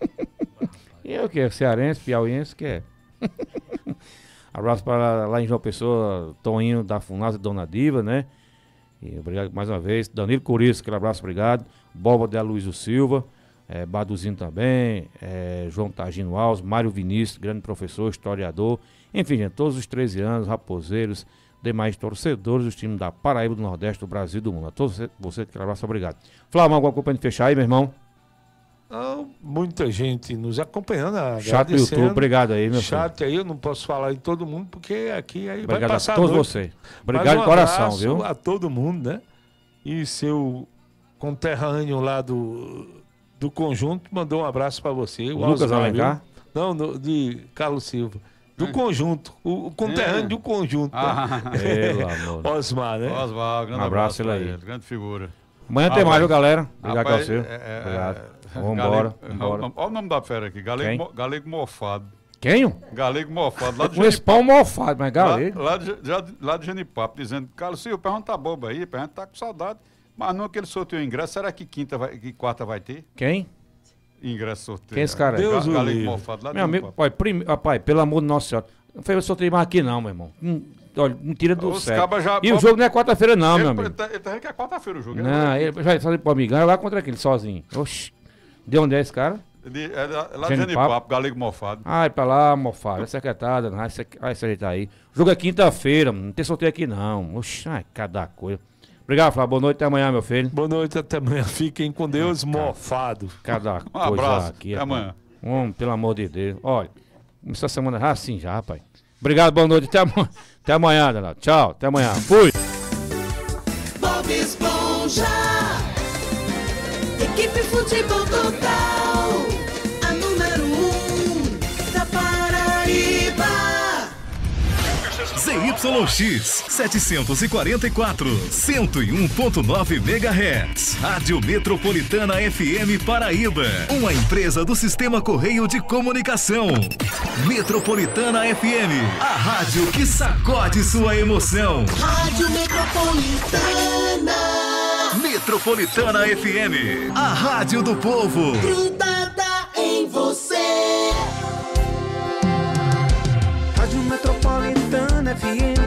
E eu que é cearense, piauiense, que é. Abraço para lá em João Pessoa, Toninho da Funasa, Dona Diva, né? E obrigado mais uma vez. Danilo Curiço, aquele abraço, obrigado. Boba de Aloysio Silva, é, Baduzinho também, é, João Tagino Alves, Mário Vinícius, grande professor, historiador. Enfim, gente, todos os treze anos, raposeiros, demais torcedores dos times da Paraíba, do Nordeste, do Brasil e do mundo. A todos você, você aquele abraço, obrigado. Flávio, alguma coisa pra gente fechar aí, meu irmão? Ah, muita gente nos acompanhando. Chat do YouTube, obrigado aí, meu Chat filho. aí, eu não posso falar em todo mundo, porque aqui aí Obrigado vai passar a todos noite. vocês. Mas Obrigado um de coração, abraço viu? a todo mundo, né? E seu conterrâneo lá do, do conjunto mandou um abraço para você. O Lucas Osmar, Alencar? viu? Não, no- de Carlos Silva. Do conjunto. O, o conterrâneo É. do conjunto. Ah. né? Pelo amor. Osmar, né? Oswaldo, grande Um abraço abraço pra ele aí. ele, grande figura. Amanhã tem Ah, mais, vai. viu, galera? Obrigado, Rapaz, Calceu. é, é, Obrigado. é, Vamos embora. Galego- Olha o nome da fera aqui, Galego, Quem? Mo- Galego Mofado. Quem? Galego Mofado, lá do Com esse pão mofado, mas galego. Lá, lá, de, já- lá de Genipapo, dizendo, Carlos Silva, pergunta tá bobo aí, pergunta tá com saudade. Mas não que ele sorteou o ingresso, será que quinta vai, que quarta vai ter? Quem? Ingresso sorteio. Quem é esse cara aí? Deus Ga- o Galego livre. Mofado, lá de Meu amigo, Genipapo. pai, prime... rapaz, pelo amor de Nossa Senhora. Não foi eu sorteio mais aqui não, meu irmão. Hum, olha, não tira do Os sério. cabas já- E o jogo não é quarta-feira não, ele, meu amigo. Ele tá, ele tá dizendo que é quarta-feira o jogo. Não, ele vai fazer pro amigão, lá contra aquele, sozinho. Oxi. De onde é esse cara? De, é da- lá de Genipapo. Genipapo, Galego Mofado. Ai, pra lá, mofado. Essa secretária, vai se vai se ajeitar aí. O jogo é quinta-feira, não tem sorteio aqui não. Oxi, ai, cada coisa. Obrigado, Flávio. Boa noite, até amanhã, meu filho. Boa noite, até amanhã. Fiquem com Deus, mofado. Cada Um coisa abraço, aqui. até rapaz. amanhã. Homem, pelo amor de Deus. Olha, essa semana já assim já, rapaz. Obrigado, boa noite. Até, amanhã. Até amanhã, Donato. Tchau, até amanhã. Fui. Bob Esponja. Equipe Futebol Total. A número um da Paraíba. Z Y X setecentos e quarenta e quatro, cento e um ponto nove megahertz. Rádio Metropolitana F M Paraíba. Uma empresa do Sistema Correio de Comunicação. Metropolitana F M. A rádio que sacode sua emoção. Rádio Metropolitana. Metropolitana F M. A rádio do povo. Grudada em você. Rádio Metropolitana F M.